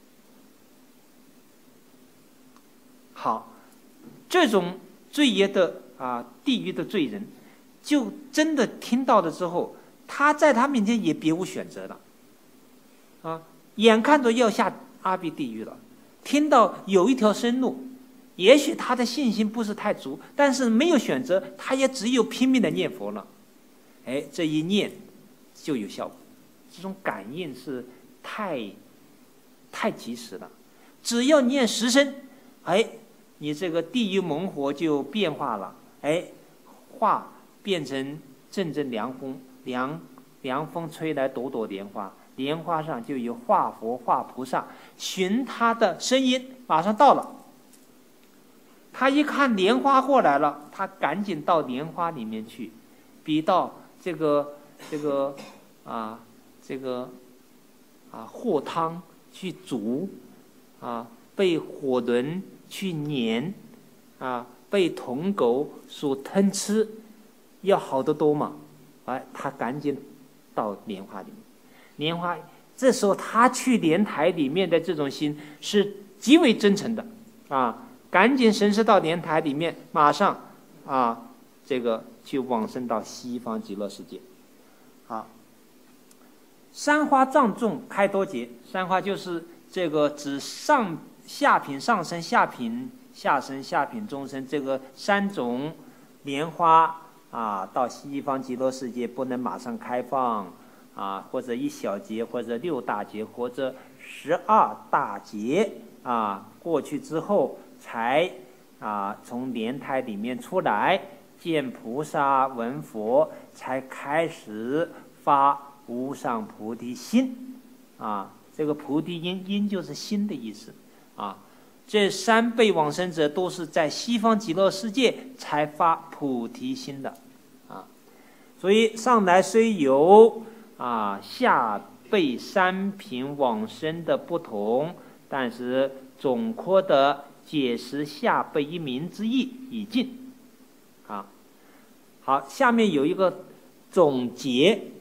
好，这种罪业的啊地狱的罪人，就真的听到了之后，他在他面前也别无选择了，啊，眼看着要下阿鼻地狱了，听到有一条生路。也许他的信心不是太足，但是没有选择，他也只有拼命的念佛了。哎，这一念就有效果，这种感应是太太及时了。只要念十声，哎，你这个地狱猛火就变化了，哎，化变成阵阵凉风，凉凉风吹来朵朵莲花，莲花上就有化佛化菩萨，循他的声音马上到了。他一看莲花过来了，他赶紧到莲花里面去，比到这个这个啊这个啊火汤去煮，啊被火轮去碾，啊被铜狗所吞吃，要好得多嘛！哎，他赶紧到莲花里面，莲花这时候他去莲台里面的这种心是极为真诚的啊。赶紧神识到莲台里面，马上啊，这个去往生到西方极乐世界。好，三花藏众开多劫，三花就是这个指上下品上生、下品下生、下品中生这个三种莲花啊，到西方极乐世界不能马上开放啊，或者一小节，或者六大节，或者十二大节啊，过去之后。才啊，从莲台里面出来，见菩萨闻佛，才开始发无上菩提心啊。这个菩提音，音就是心的意思啊。这三辈往生者都是在西方极乐世界才发菩提心的啊。所以上来虽有啊下辈三品往生的不同，但是总括的。解释下辈一名之意已尽，啊，好，下面有一个总结，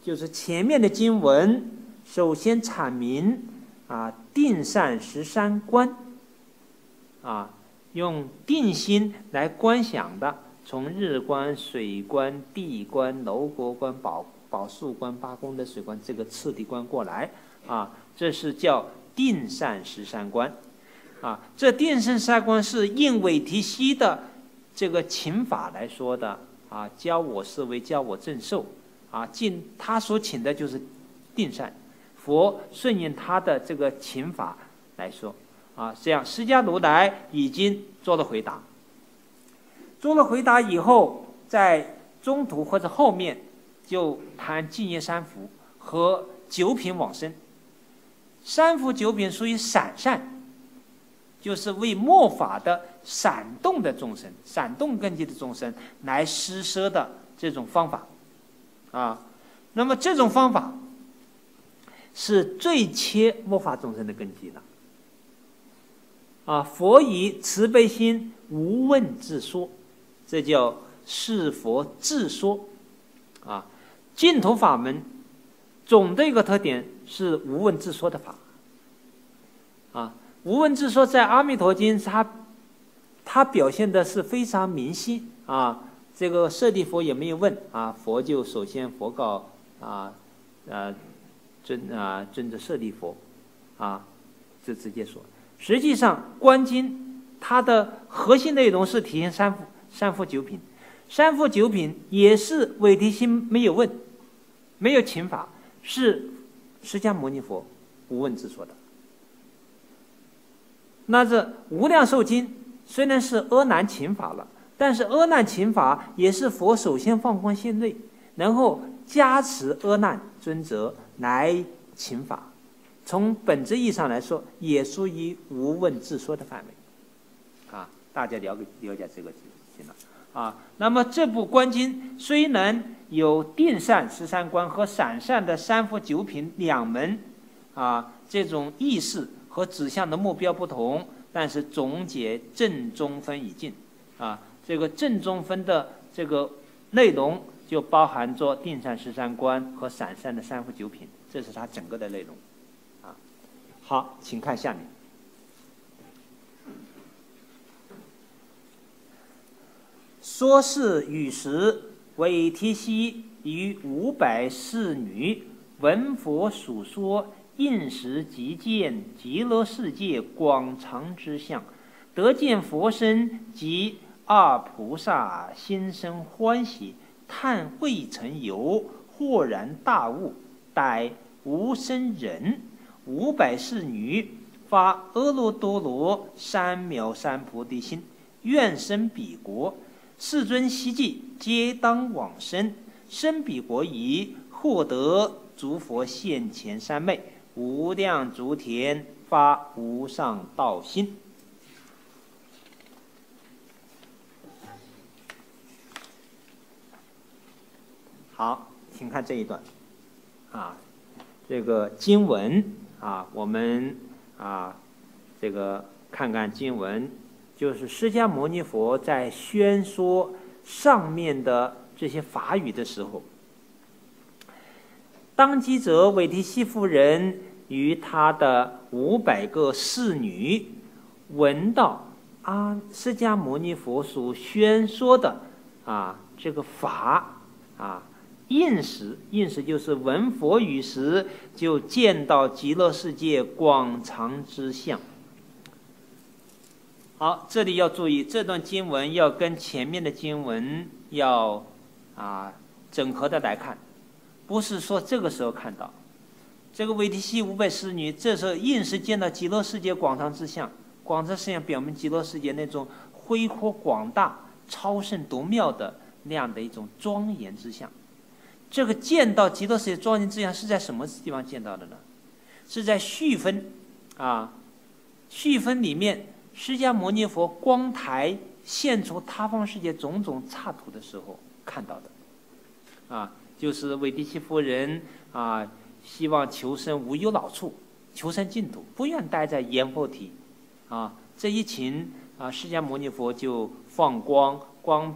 就是前面的经文首先阐明啊定善十三观，啊用定心来观想的，从日观、水观、地观、楼阁观、宝宝树观、八功德水观这个次第观过来啊，这是叫定善十三观啊。这定善十三观是应韦提希的这个请法来说的啊，教我思维，教我正受啊，尽他所请的就是定善，佛顺应他的这个请法来说啊，这样释迦如来已经做了回答，做了回答以后，在中途或者后面就谈净业三福和九品往生。三福九品属于闪善，就是为末法的闪动的众生、闪动根基的众生来施舍的这种方法啊。那么这种方法是最切末法众生的根基的啊。佛以慈悲心无问自说，这叫是佛自说啊。净土法门总的一个特点是无问自说的法啊。无问自说在阿弥陀经它它表现的是非常明晰啊。这个舍利佛也没有问啊，佛就首先佛告啊呃尊啊尊者舍利佛啊，就直接说。实际上观经它的核心内容是体现三福三福九品，三福九品也是韦提希没有问，没有请法，是释迦牟尼佛无问自说的。那这无量寿经虽然是阿难请法了，但是阿难请法也是佛首先放光现瑞，然后加持阿难尊者来请法，从本质意义上来说也属于无问自说的范围啊。大家了解了解这个就行了啊。那么这部观经虽然有定善十三观和闪善的三福九品两门啊，这种意识和指向的目标不同，但是总结正中分已尽啊。这个正中分的这个内容就包含着定善十三观和闪善的三福九品，这是它整个的内容啊。好，请看下面。说是与时，韦提希于五百侍女闻佛述说应时即见极乐世界广长之相，得见佛身及二菩萨，心生欢喜，叹未曾有，豁然大悟，逮无生忍。五百侍女发阿耨多罗三藐三菩提心，愿生彼国。世尊希冀，皆当往生。生彼国已，获得诸佛现前三昧，无量诸田，发无上道心。好，请看这一段啊，这个经文啊，我们啊，这个看看经文，就是释迦牟尼佛在宣说上面的这些法语的时候，当机者韦提希夫人与他的五百个侍女闻到啊释迦牟尼佛所宣说的啊这个法啊。应时，应时就是闻佛语时，就见到极乐世界广长之相。好，这里要注意，这段经文要跟前面的经文要啊整合的来看，不是说这个时候看到这个韦提希五百侍女，这时候应时见到极乐世界广长之相。广长之相表明极乐世界那种恢阔广大、超胜独妙的那样的一种庄严之相。这个见到极乐世界庄严之相是在什么地方见到的呢？是在续分啊，续分里面，释迦牟尼佛光台现出他方世界种种刹土的时候看到的啊，就是韦提希夫人啊，希望求生无忧老处，求生净土，不愿待在阎浮提啊。这一情啊，释迦牟尼佛就放光光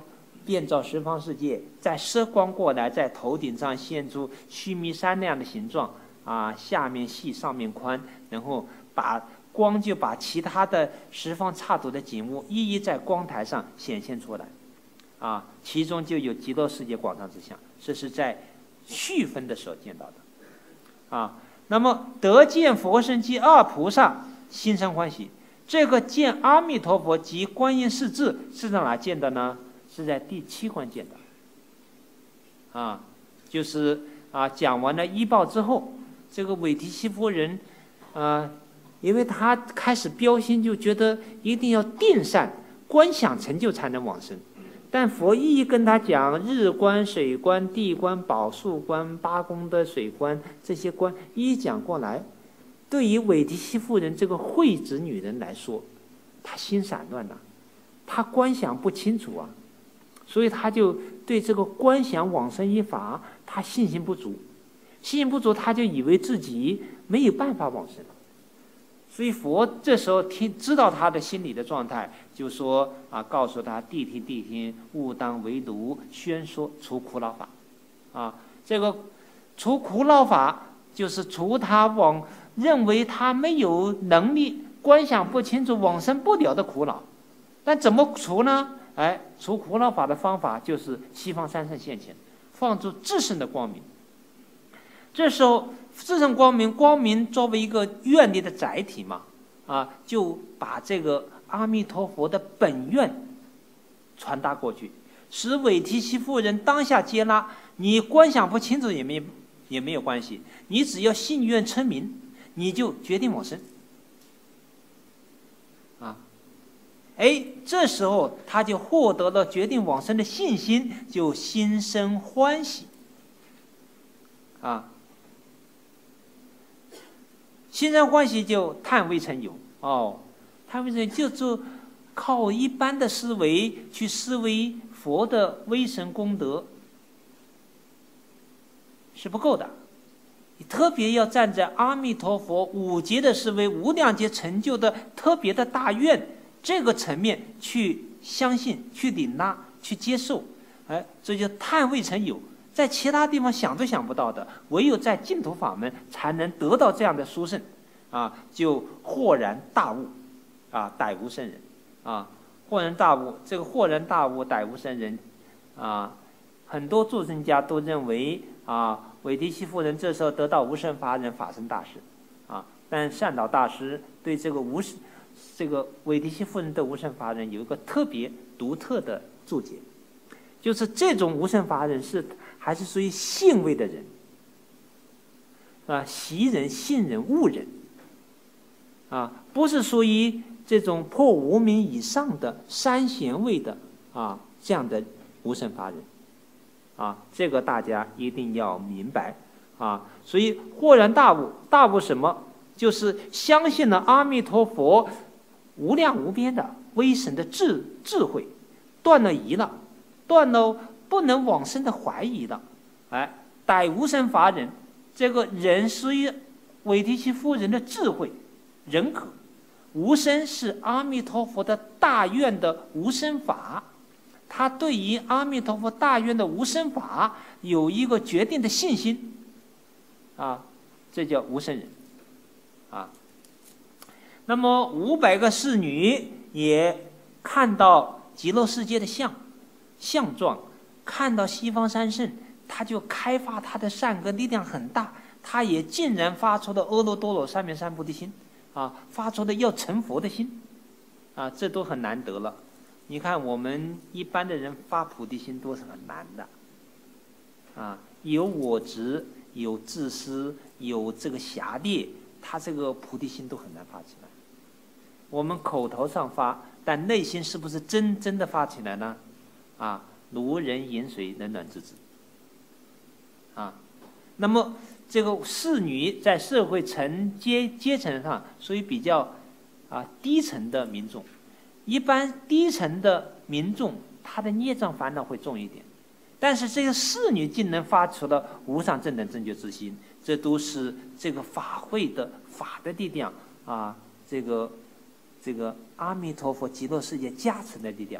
变造十方世界，再射光过来，在头顶上现出须弥山那样的形状啊，下面细，上面宽，然后把光就把其他的十方刹土的景物一一在光台上显现出来，啊，其中就有极乐世界广上之相，这是在续分的时候见到的，啊，那么得见佛身及二菩萨，心生欢喜。这个见阿弥陀佛及观音世智是在哪见的呢？是在第七关见的，啊，就是啊，讲完了医报之后，这个韦提希夫人，啊，因为他开始标心，就觉得一定要定善观想成就才能往生。但佛一一跟他讲日观、水观、地观、宝树观、八功德水观这些观一一讲过来，对于韦提希夫人这个慧子女人来说，她心散乱了，她观想不清楚啊，所以她就对这个观想往生一法，她信心不足，信心不足，她就以为自己没有办法往生。所以佛这时候听知道他的心理的状态，就说啊，告诉他谛听谛听，勿当为奴，宣说除苦恼法，啊，这个除苦恼法就是除他往认为他没有能力观想不清楚往生不了的苦恼。但怎么除呢？哎，除苦恼法的方法就是西方三圣现前，放出至圣的光明。这时候至圣光明，光明作为一个愿力的载体嘛，啊，就把这个阿弥陀佛的本愿传达过去，使韦提希夫人当下接纳。你观想不清楚也没也没有关系，你只要信愿称名，你就决定往生。啊，哎，这时候他就获得了决定往生的信心，就心生欢喜。啊。心生欢喜就叹未曾有哦，叹未曾有就就靠一般的思维去思维佛的威神功德是不够的，你特别要站在阿弥陀佛五劫的思维、无量劫成就的特别的大愿这个层面去相信、去领纳、去接受，哎，这就叹未曾有。在其他地方想都想不到的，唯有在净土法门才能得到这样的殊胜，啊，就豁然大悟，啊，逮无生人，啊，豁然大悟。这个豁然大悟、逮无生人，啊，很多诸圣家都认为啊，韦提希夫人这时候得到无生法忍法身大事，啊，但善导大师对这个无这个韦提希夫人的无生法忍有一个特别独特的注解，就是这种无生法忍是。还是属于信位的人，啊，习人、信人、悟人，啊，不是属于这种破无明以上的三贤位的啊这样的无生法忍，啊，这个大家一定要明白啊。所以豁然大悟，大悟什么？就是相信了阿弥陀佛无量无边的威神的智智慧，断了疑了，断了。不能往生的怀疑了，哎，逮无生法忍，这个人属于韦提希夫人的智慧人格，无生是阿弥陀佛的大愿的无生法，他对于阿弥陀佛大愿的无生法有一个决定的信心，啊，这叫无生人，啊，那么五百个侍女也看到极乐世界的相相状。看到西方三圣，他就开发他的善根力量很大，他也竟然发出了阿耨多罗三藐三菩提心，啊，发出了要成佛的心，啊，这都很难得了。你看我们一般的人发菩提心都是很难的，啊，有我执，有自私，有这个狭劣，他这个菩提心都很难发起来。我们口头上发，但内心是不是真真的发起来呢？啊。如人饮水，冷暖自知。啊，那么这个侍女在社会层阶阶层上属于比较啊低层的民众，一般低层的民众他的孽障烦恼会重一点，但是这个侍女竟能发出了无上正等正觉之心，这都是这个法会的法的力量啊，这个这个阿弥陀佛极乐世界加持的力量。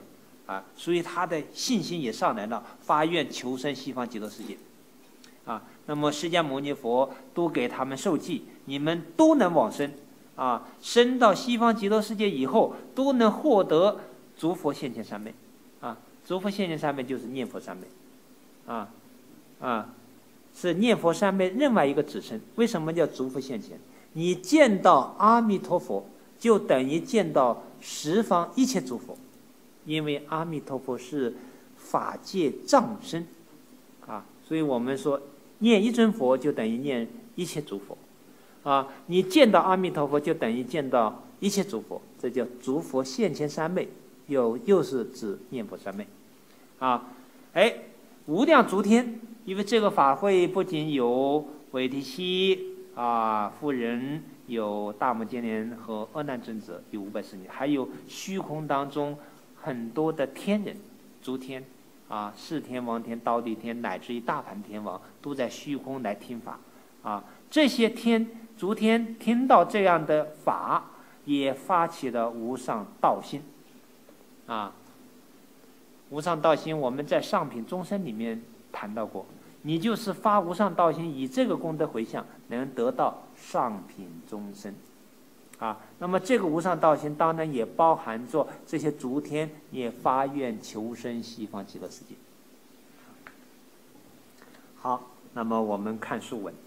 啊，所以他的信心也上来了，发愿求生西方极乐世界。啊，那么释迦牟尼佛都给他们受记，你们都能往生，啊，生到西方极乐世界以后，都能获得诸佛现前三昧，啊，诸佛现前三昧就是念佛三昧，啊，啊，是念佛三昧另外一个指称。为什么叫诸佛现前？你见到阿弥陀佛，就等于见到十方一切诸佛，因为阿弥陀佛是法界藏身，啊，所以我们说念一尊佛就等于念一切诸佛，啊，你见到阿弥陀佛就等于见到一切诸佛，这叫诸佛现前三昧，又又是指念佛三昧，啊，哎，无量诸天，因为这个法会不仅有韦提希啊夫人，有大目犍连和阿难尊者，有五百四女，还有虚空当中很多的天人，诸天。啊，四天王天、忉利天，乃至于大梵天王，都在虚空来听法。啊，这些天诸天听到这样的法，也发起了无上道心。啊，无上道心，我们在上品中生里面谈到过。你就是发无上道心，以这个功德回向，能得到上品中生。啊，那么这个无上道心当然也包含着这些诸天也发愿求生西方极乐世界。好，那么我们看书文。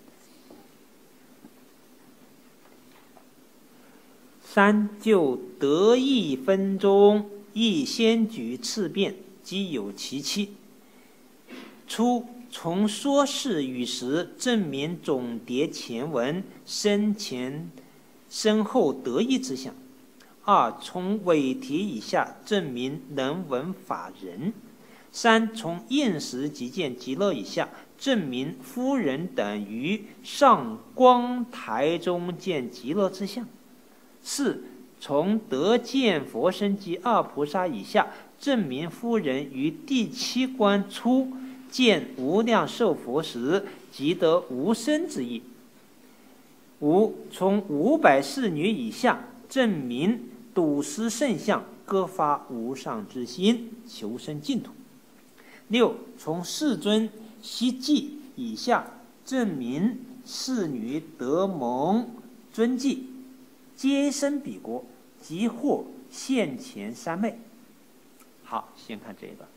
三就得意分中，亦先举次辩，即有其七。初从说事语时，证明总叠前文生前身后得意之相。二从伪题以下证明能闻法人。三从应时即见极乐以下证明夫人等于上光台中见极乐之相。四从得见佛身及二菩萨以下证明夫人于第七关初见无量寿佛时即得无生之意。五从五百四女以下证明睹思圣相，各发无上之心，求生净土。六从世尊希记以下证明四女得蒙尊记，皆生彼国，即获现前三昧。好，先看这一段。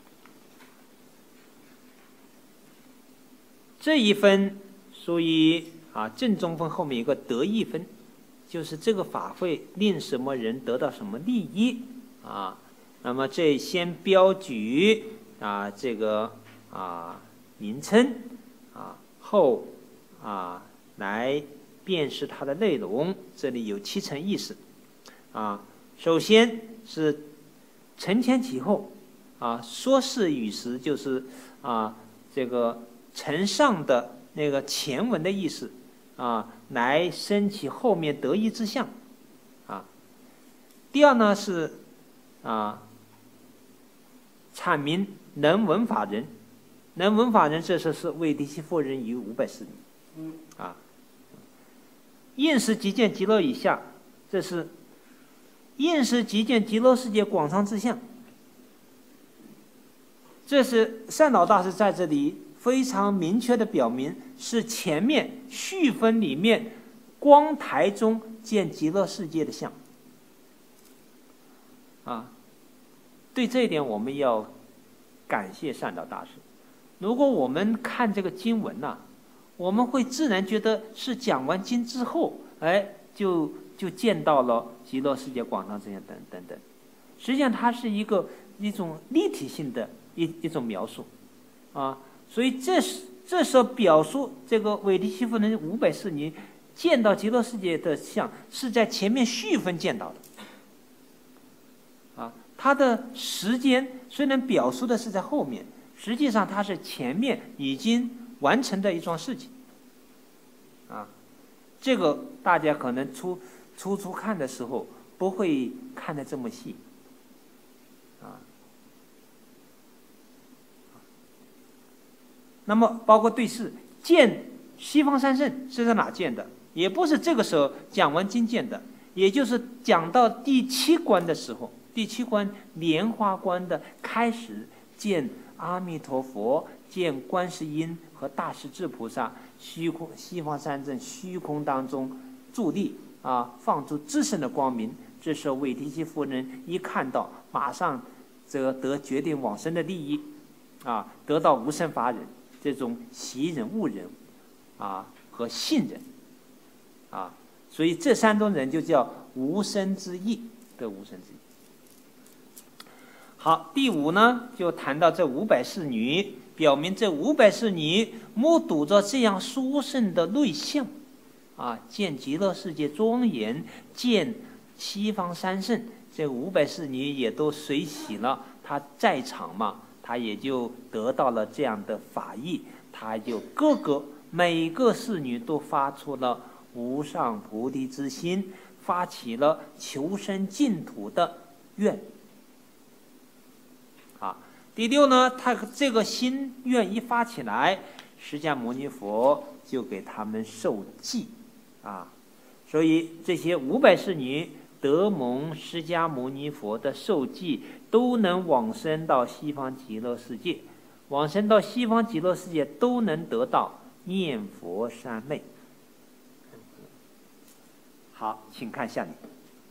这一分属于啊，正中分后面有个得意分，就是这个法会令什么人得到什么利益啊？那么这先标举啊这个啊名称啊，后啊来辨识它的内容。这里有七层意思啊。首先是承前启后啊，说是语时就是啊这个承上的那个前文的意思。啊，来升起后面得意之相，啊。第二呢是啊，阐明能闻法人，能闻法人这时是韦提希夫人于五百四女，啊。应时即见极乐以下，这是应时即见极乐世界广长之相，这是善导大师在这里非常明确的表明，是前面序分里面光台中见极乐世界的相。啊，对这一点我们要感谢善导大师。如果我们看这个经文呐、啊，我们会自然觉得是讲完经之后，哎，就就见到了极乐世界广长之相等等等。实际上，它是一个一种立体性的一一种描述，啊。所以这是这时候表述这个韦提希夫人五百四女见到极乐世界的相，是在前面序分见到的。啊，它的时间虽然表述的是在后面，实际上它是前面已经完成的一桩事情。啊，这个大家可能初初初看的时候不会看得这么细。啊。那么包括对视见西方三圣是在哪见的？也不是这个时候讲完经见的，也就是讲到第七关的时候，第七关莲花关的开开始见阿弥陀佛、见观世音和大势至菩萨，虚空西方三圣虚空当中伫立啊，放出至圣的光明。这时候韦提希夫人一看到，马上这个得决定往生的利益啊，得到无生法忍这种喜忍、恶忍啊和信忍啊，所以这三种人就叫无生之意的无生之意。好，第五呢，就谈到这五百侍女，表明这五百侍女目睹着这样殊胜的瑞相啊，见极乐世界庄严，见西方三圣，这五百侍女也都随喜了，她在场嘛，她也就得到了这样的法益，她就各个每个侍女都发出了无上菩提之心，发起了求生净土的愿。啊，第六呢，他这个心愿一发起来，释迦牟尼佛就给他们受记啊，所以这些五百侍女得蒙释迦牟尼佛的受记，都能往生到西方极乐世界，往生到西方极乐世界都能得到念佛三昧。好，请看下面。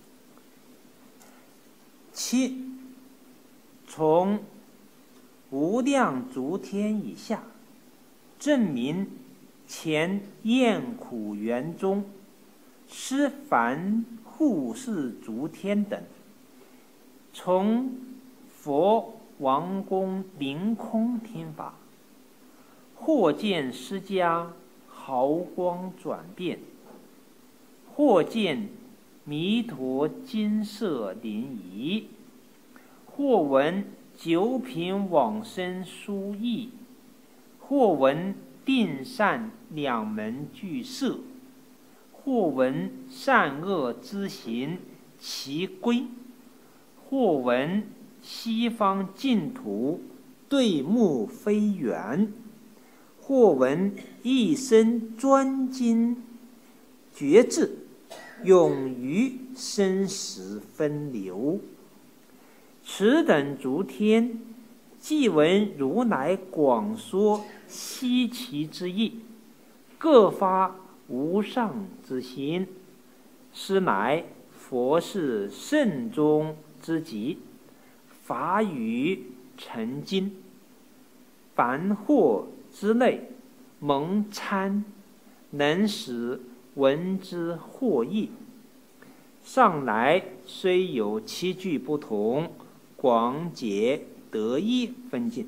七，从无量诸天以下，证明前厌苦园中，施凡护世诸天等，从佛王宫凌空听法，或见释迦毫光转变，或见弥陀金色灵仪，或闻九品往生殊义，或闻定善两门俱摄，或闻善恶之行其归，或闻西方净土对目非缘，或闻一生专精觉智，永于生死分流。此等诸天，既闻如来广说稀奇之意，各发无上之心，是乃佛是圣宗之极，法语成经，凡惑之类蒙参，能使闻之获益。上来虽有七句不同，广解得意分尽。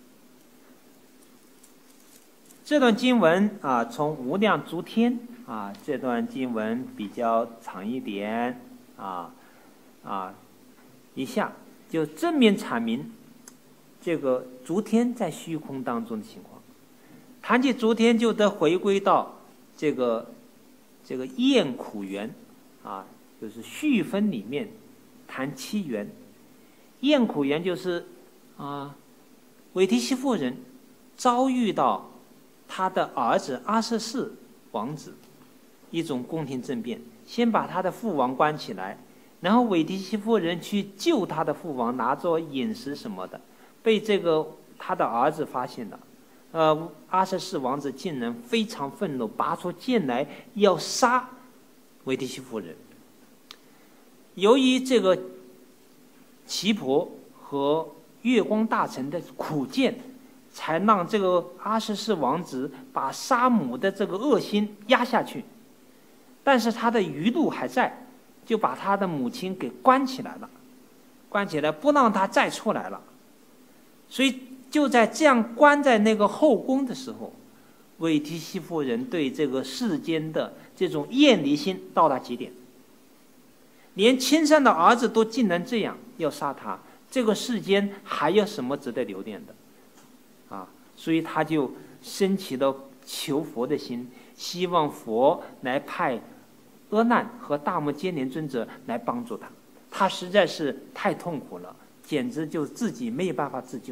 这段经文啊，从无量诸天啊，这段经文比较长一点啊啊，一下就正面阐明这个诸天在虚空当中的情况。谈起诸天，就得回归到这个这个厌苦缘啊，就是续分里面谈七缘。厌苦缘就是啊，韦提希夫人遭遇到他的儿子阿阇世王子一种宫廷政变，先把他的父王关起来，然后韦提希夫人去救他的父王，拿着饮食什么的，被这个他的儿子发现了。呃，阿阇世王子竟然非常愤怒，拔出剑来要杀韦提希夫人。由于这个奇婆和月光大臣的苦谏，才让这个阿阇世王子把杀母的这个恶心压下去，但是他的余怒还在，就把他的母亲给关起来了，关起来不让他再出来了。所以就在这样关在那个后宫的时候，韦提希夫人对这个世间的这种厌离心到达极点，连亲生的儿子都竟然这样要杀他，这个世间还有什么值得留恋的啊？所以他就升起了求佛的心，希望佛来派阿难和大目犍连尊者来帮助他。他实在是太痛苦了，简直就自己没有办法自救。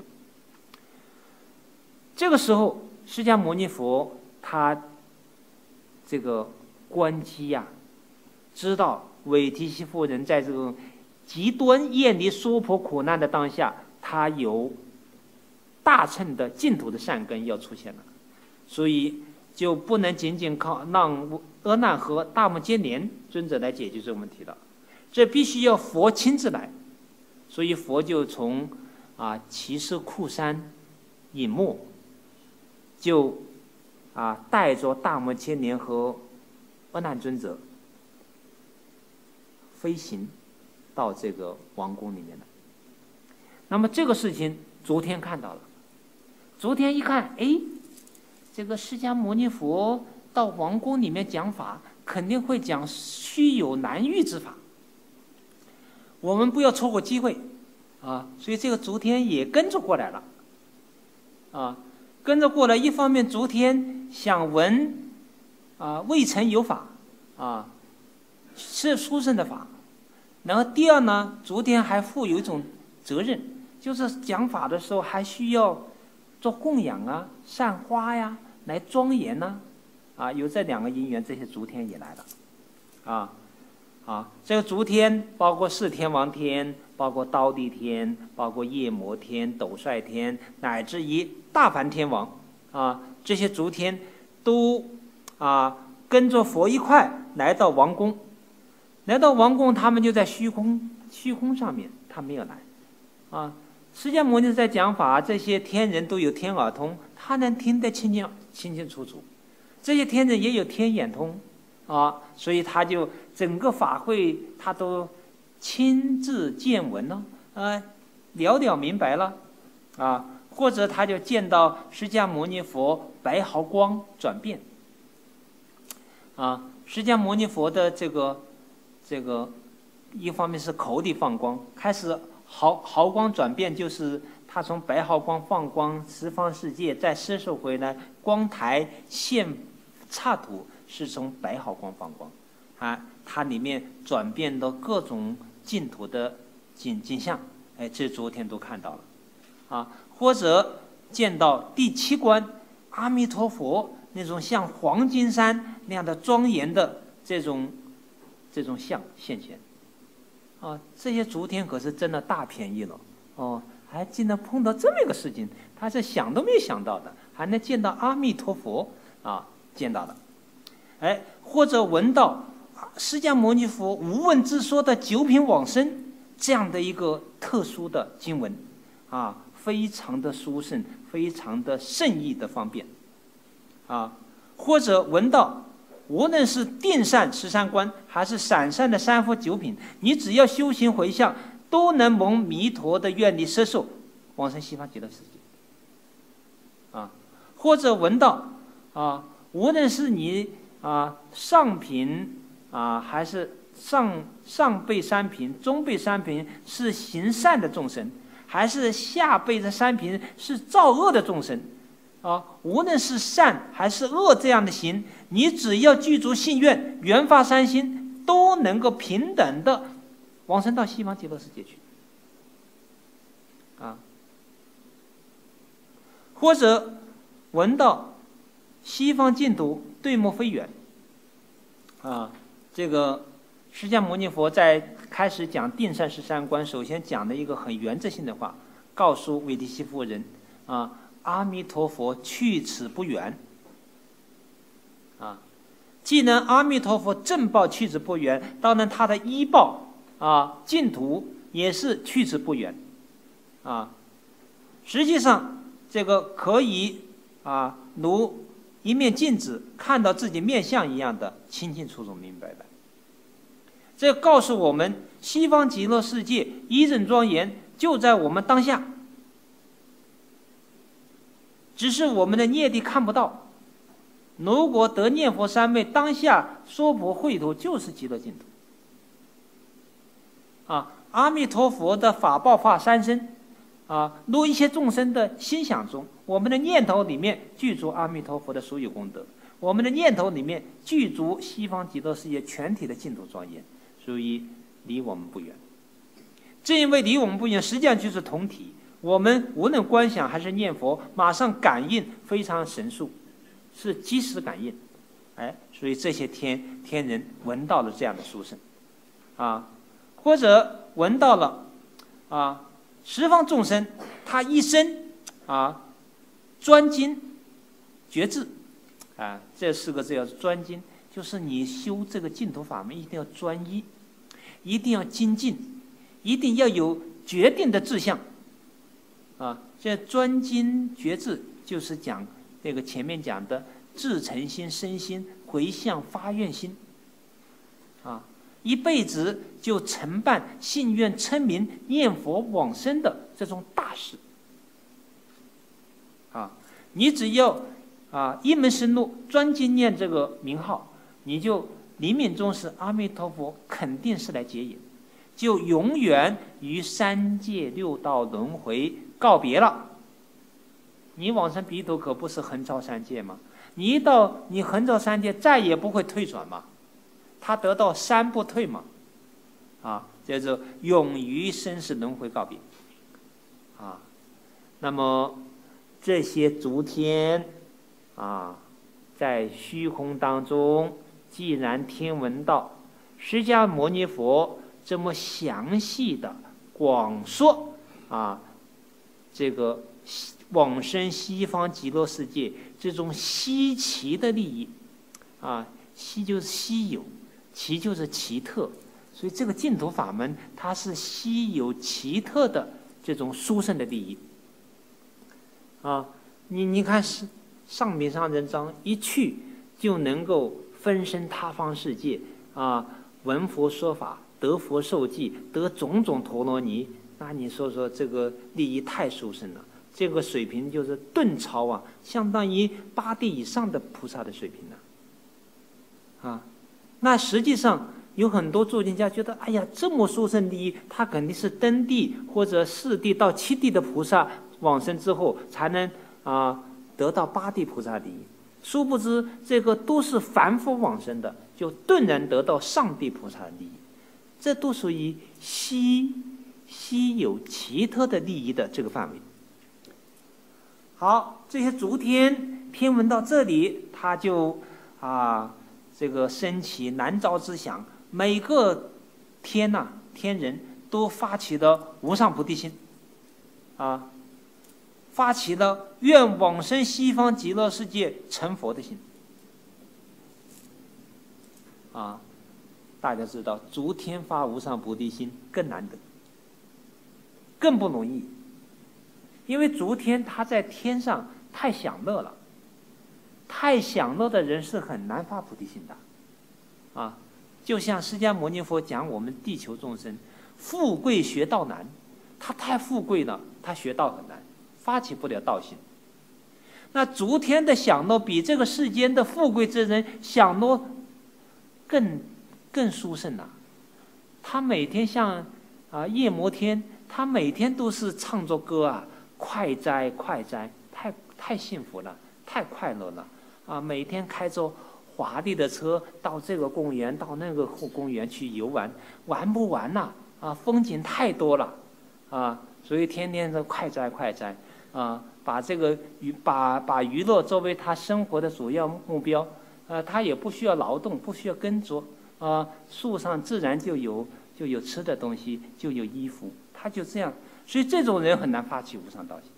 这个时候，释迦牟尼佛他这个观机呀、啊，知道韦提希夫人在这个极端厌离娑婆苦难的当下， 他有大乘的净土的善根要出现了，所以就不能仅仅靠让阿难和大目犍连尊者来解决这个问题了，这必须要佛亲自来。所以佛就从啊祇舍库山隐没，就啊带着大目犍连和阿难尊者飞行到这个王宫里面来。那么这个事情昨天看到了，昨天一看，哎，这个释迦牟尼佛到王宫里面讲法，肯定会讲须有难遇之法，我们不要错过机会啊！所以这个昨天也跟着过来了啊，跟着过来。一方面，昨天想闻啊未曾有法啊，是殊胜的法。然后第二呢，昨天还负有一种责任，就是讲法的时候还需要做供养啊、散花呀，来庄严呐、啊，啊，有这两个因缘，这些诸天也来了，啊，啊，这个诸天包括四天王天，包括刀地天，包括夜摩天、斗率天，乃至于大梵天王啊，这些诸天都啊跟着佛一块来到王宫。来到王宫，他们就在虚空虚空上面，他没有来，啊，释迦牟尼在讲法，这些天人都有天耳通，他能听得清清清清楚楚，这些天人也有天眼通，啊，所以他就整个法会他都亲自见闻了，呃，了了明白了，啊，或者他就见到释迦牟尼佛白毫光转变，啊，释迦牟尼佛的这个。这个一方面是口里放光，开始毫毫光转变，就是他从白毫光放光十方世界，再施受回来，光台现刹土是从白毫光放光，啊，它里面转变到各种净土的景景象，哎，这昨天都看到了，啊，或者见到第七关阿弥陀佛那种像黄金山那样的庄严的这种。这种相现前，啊，这些诸天可是真的大便宜了哦，还竟然碰到这么一个事情，他是想都没想到的，还能见到阿弥陀佛啊，见到了，哎，或者闻到释迦牟尼佛无问之说的九品往生这样的一个特殊的经文，啊，非常的殊胜，非常的圣意的方便，啊，或者闻到。无论是定善十三观，还是散善的三福九品，你只要修行回向，都能蒙弥陀的愿力摄受，往生西方极乐世界。啊，或者闻到啊，无论是你啊上品啊，还是上上辈三品、中辈三品是行善的众生，还是下辈的三品是造恶的众生。啊，无论是善还是恶这样的行，你只要具足信愿，圆发三心，都能够平等的往生到西方极乐世界去。啊，或者闻到西方净土对莫非远。啊，这个释迦牟尼佛在开始讲定善十三观，首先讲了一个很原则性的话，告诉韦提希夫人啊。阿弥陀佛去此不远，啊，既能阿弥陀佛正报去此不远，当然他的依报啊净土也是去此不远，啊，实际上这个可以啊如一面镜子看到自己面相一样的清清楚楚明白白。这告诉我们，西方极乐世界一任庄严就在我们当下。只是我们的业力看不到。如果得念佛三昧，当下娑婆秽土就是极乐净土。啊，阿弥陀佛的法报化三身，啊，如一切众生的心想中，我们的念头里面具足阿弥陀佛的所有功德，我们的念头里面具足西方极乐世界全体的净土庄严，所以离我们不远。正因为离我们不远，实际上就是同体。我们无论观想还是念佛，马上感应非常神速，是即时感应，哎，所以这些天天人闻到了这样的殊胜，啊，或者闻到了啊十方众生他一生啊专精觉智啊，这四个字要专精，就是你修这个净土法门一定要专一，一定要精进，一定要有决定的志向啊。这专精觉智就是讲这个前面讲的至诚心、身心、回向、发愿心啊，一辈子就承办信愿称名念佛往生的这种大事啊。你只要啊一门深入，专精念这个名号，你就临命终时阿弥陀佛肯定是来接引，就永远与三界六道轮回告别了。你往生彼土可不是横超三界吗？你一到你横超三界，再也不会退转嘛，他得到三不退嘛，啊，叫做永于生死轮回告别，啊，那么这些诸天啊，在虚空当中，既然听闻到释迦牟尼佛这么详细的广说啊，这个往生西方极乐世界这种稀奇的利益啊，稀就是稀有，奇就是奇特，所以这个净土法门它是稀有奇特的这种殊胜的利益啊。你你看是上品上人章一去就能够分身他方世界啊，闻佛说法，得佛受记，得种种陀罗尼，那你说说这个利益太殊胜了。这个水平就是顿超啊，相当于八地以上的菩萨的水平了啊。那实际上有很多注经家觉得，哎呀，这么殊胜利益，他肯定是登地或者四地到七地的菩萨往生之后才能啊得到八地菩萨利益。殊不知这个都是凡夫往生的，就顿然得到上地菩萨的利益，这都属于稀稀有奇特的利益的这个范围。好，这些诸天听闻到这里，他就啊，这个升起南诏之想，每个天呐、啊，天人都发起了无上菩提心，啊，发起了愿往生西方极乐世界成佛的心，啊，大家知道，诸天发无上菩提心更难得，更不容易。因为诸天他在天上太享乐了，太享乐的人是很难发菩提心的，啊，就像释迦牟尼佛讲我们地球众生，富贵学道难，他太富贵了，他学道很难，发起不了道心。那诸天的享乐比这个世间的富贵之人享乐更更殊胜了，他每天像啊夜摩天，他每天都是唱着歌啊。快哉快哉，太太幸福了，太快乐了啊！每天开着华丽的车到这个公园到那个公园去游玩，玩不完呐 啊, 啊！风景太多了啊，所以天天都快哉快哉啊！把这个娱把把娱乐作为他生活的主要目标，呃、啊，他也不需要劳动，不需要耕作啊，树上自然就有就有吃的东西，就有衣服，他就这样。所以这种人很难发起无上道心，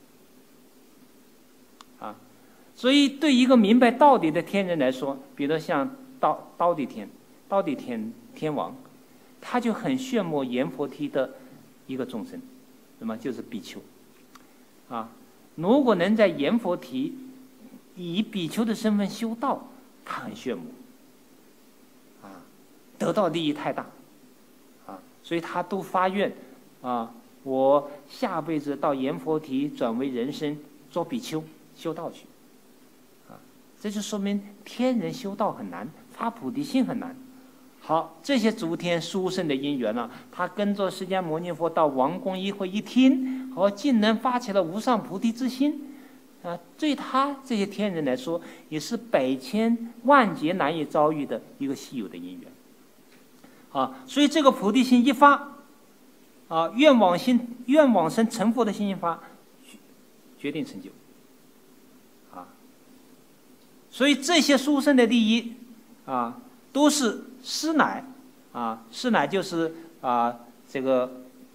啊，所以对一个明白道理的天人来说，比如像刀刀地天、刀地天天王，他就很羡慕阎浮提的一个众生，什么就是比丘，啊，如果能在阎浮提以比丘的身份修道，他很羡慕，啊，得到利益太大，啊，所以他都发愿，啊。我下辈子到阎浮提转为人身做比丘修道去，啊，这就说明天人修道很难，发菩提心很难。好，这些诸天殊胜的因缘呢，他跟着释迦牟尼佛到王宫一会一听，哦，竟然发起了无上菩提之心，啊，对他这些天人来说，也是百千万劫难以遭遇的一个稀有的因缘。啊，所以这个菩提心一发。啊，愿往心愿往生成佛的心一发，决定成就。啊，所以这些殊胜的利益啊，都是师乃啊，师乃就是啊这个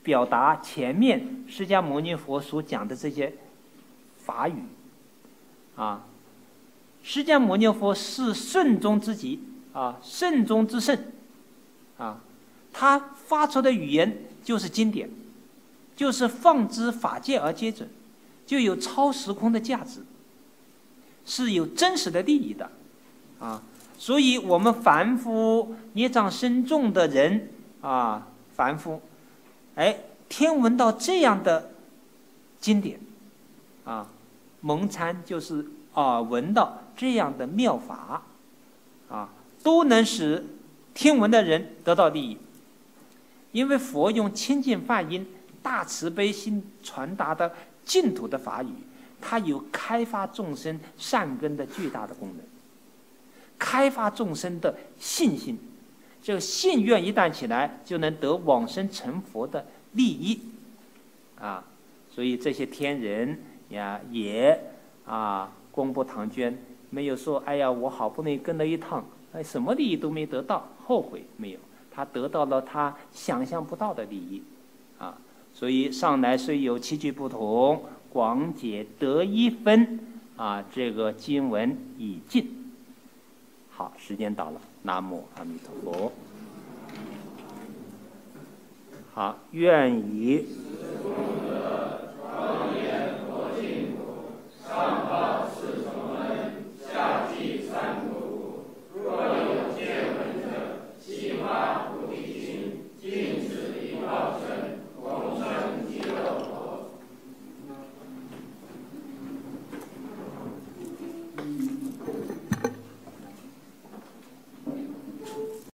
表达前面释迦牟尼佛所讲的这些法语。啊，释迦牟尼佛是圣中之极啊，圣中之圣啊，他发出的语言就是经典，就是放之法界而皆准，就有超时空的价值，是有真实的利益的啊。所以我们凡夫业障深重的人啊，凡夫，哎，听闻到这样的经典啊，蒙参就是啊，闻到这样的妙法啊，都能使听闻的人得到利益。因为佛用清净梵音、大慈悲心传达的净土的法语，它有开发众生善根的巨大的功能，开发众生的信心。这个信愿一旦起来，就能得往生成佛的利益啊。所以这些天人呀，也啊功不唐捐，没有说哎呀，我好不容易跟了一趟，哎，什么利益都没得到，后悔没有。他得到了他想象不到的利益啊。所以上来虽有七句不同，广解得一分啊。这个经文已尽。好，时间到了，南无阿弥陀佛。好，愿以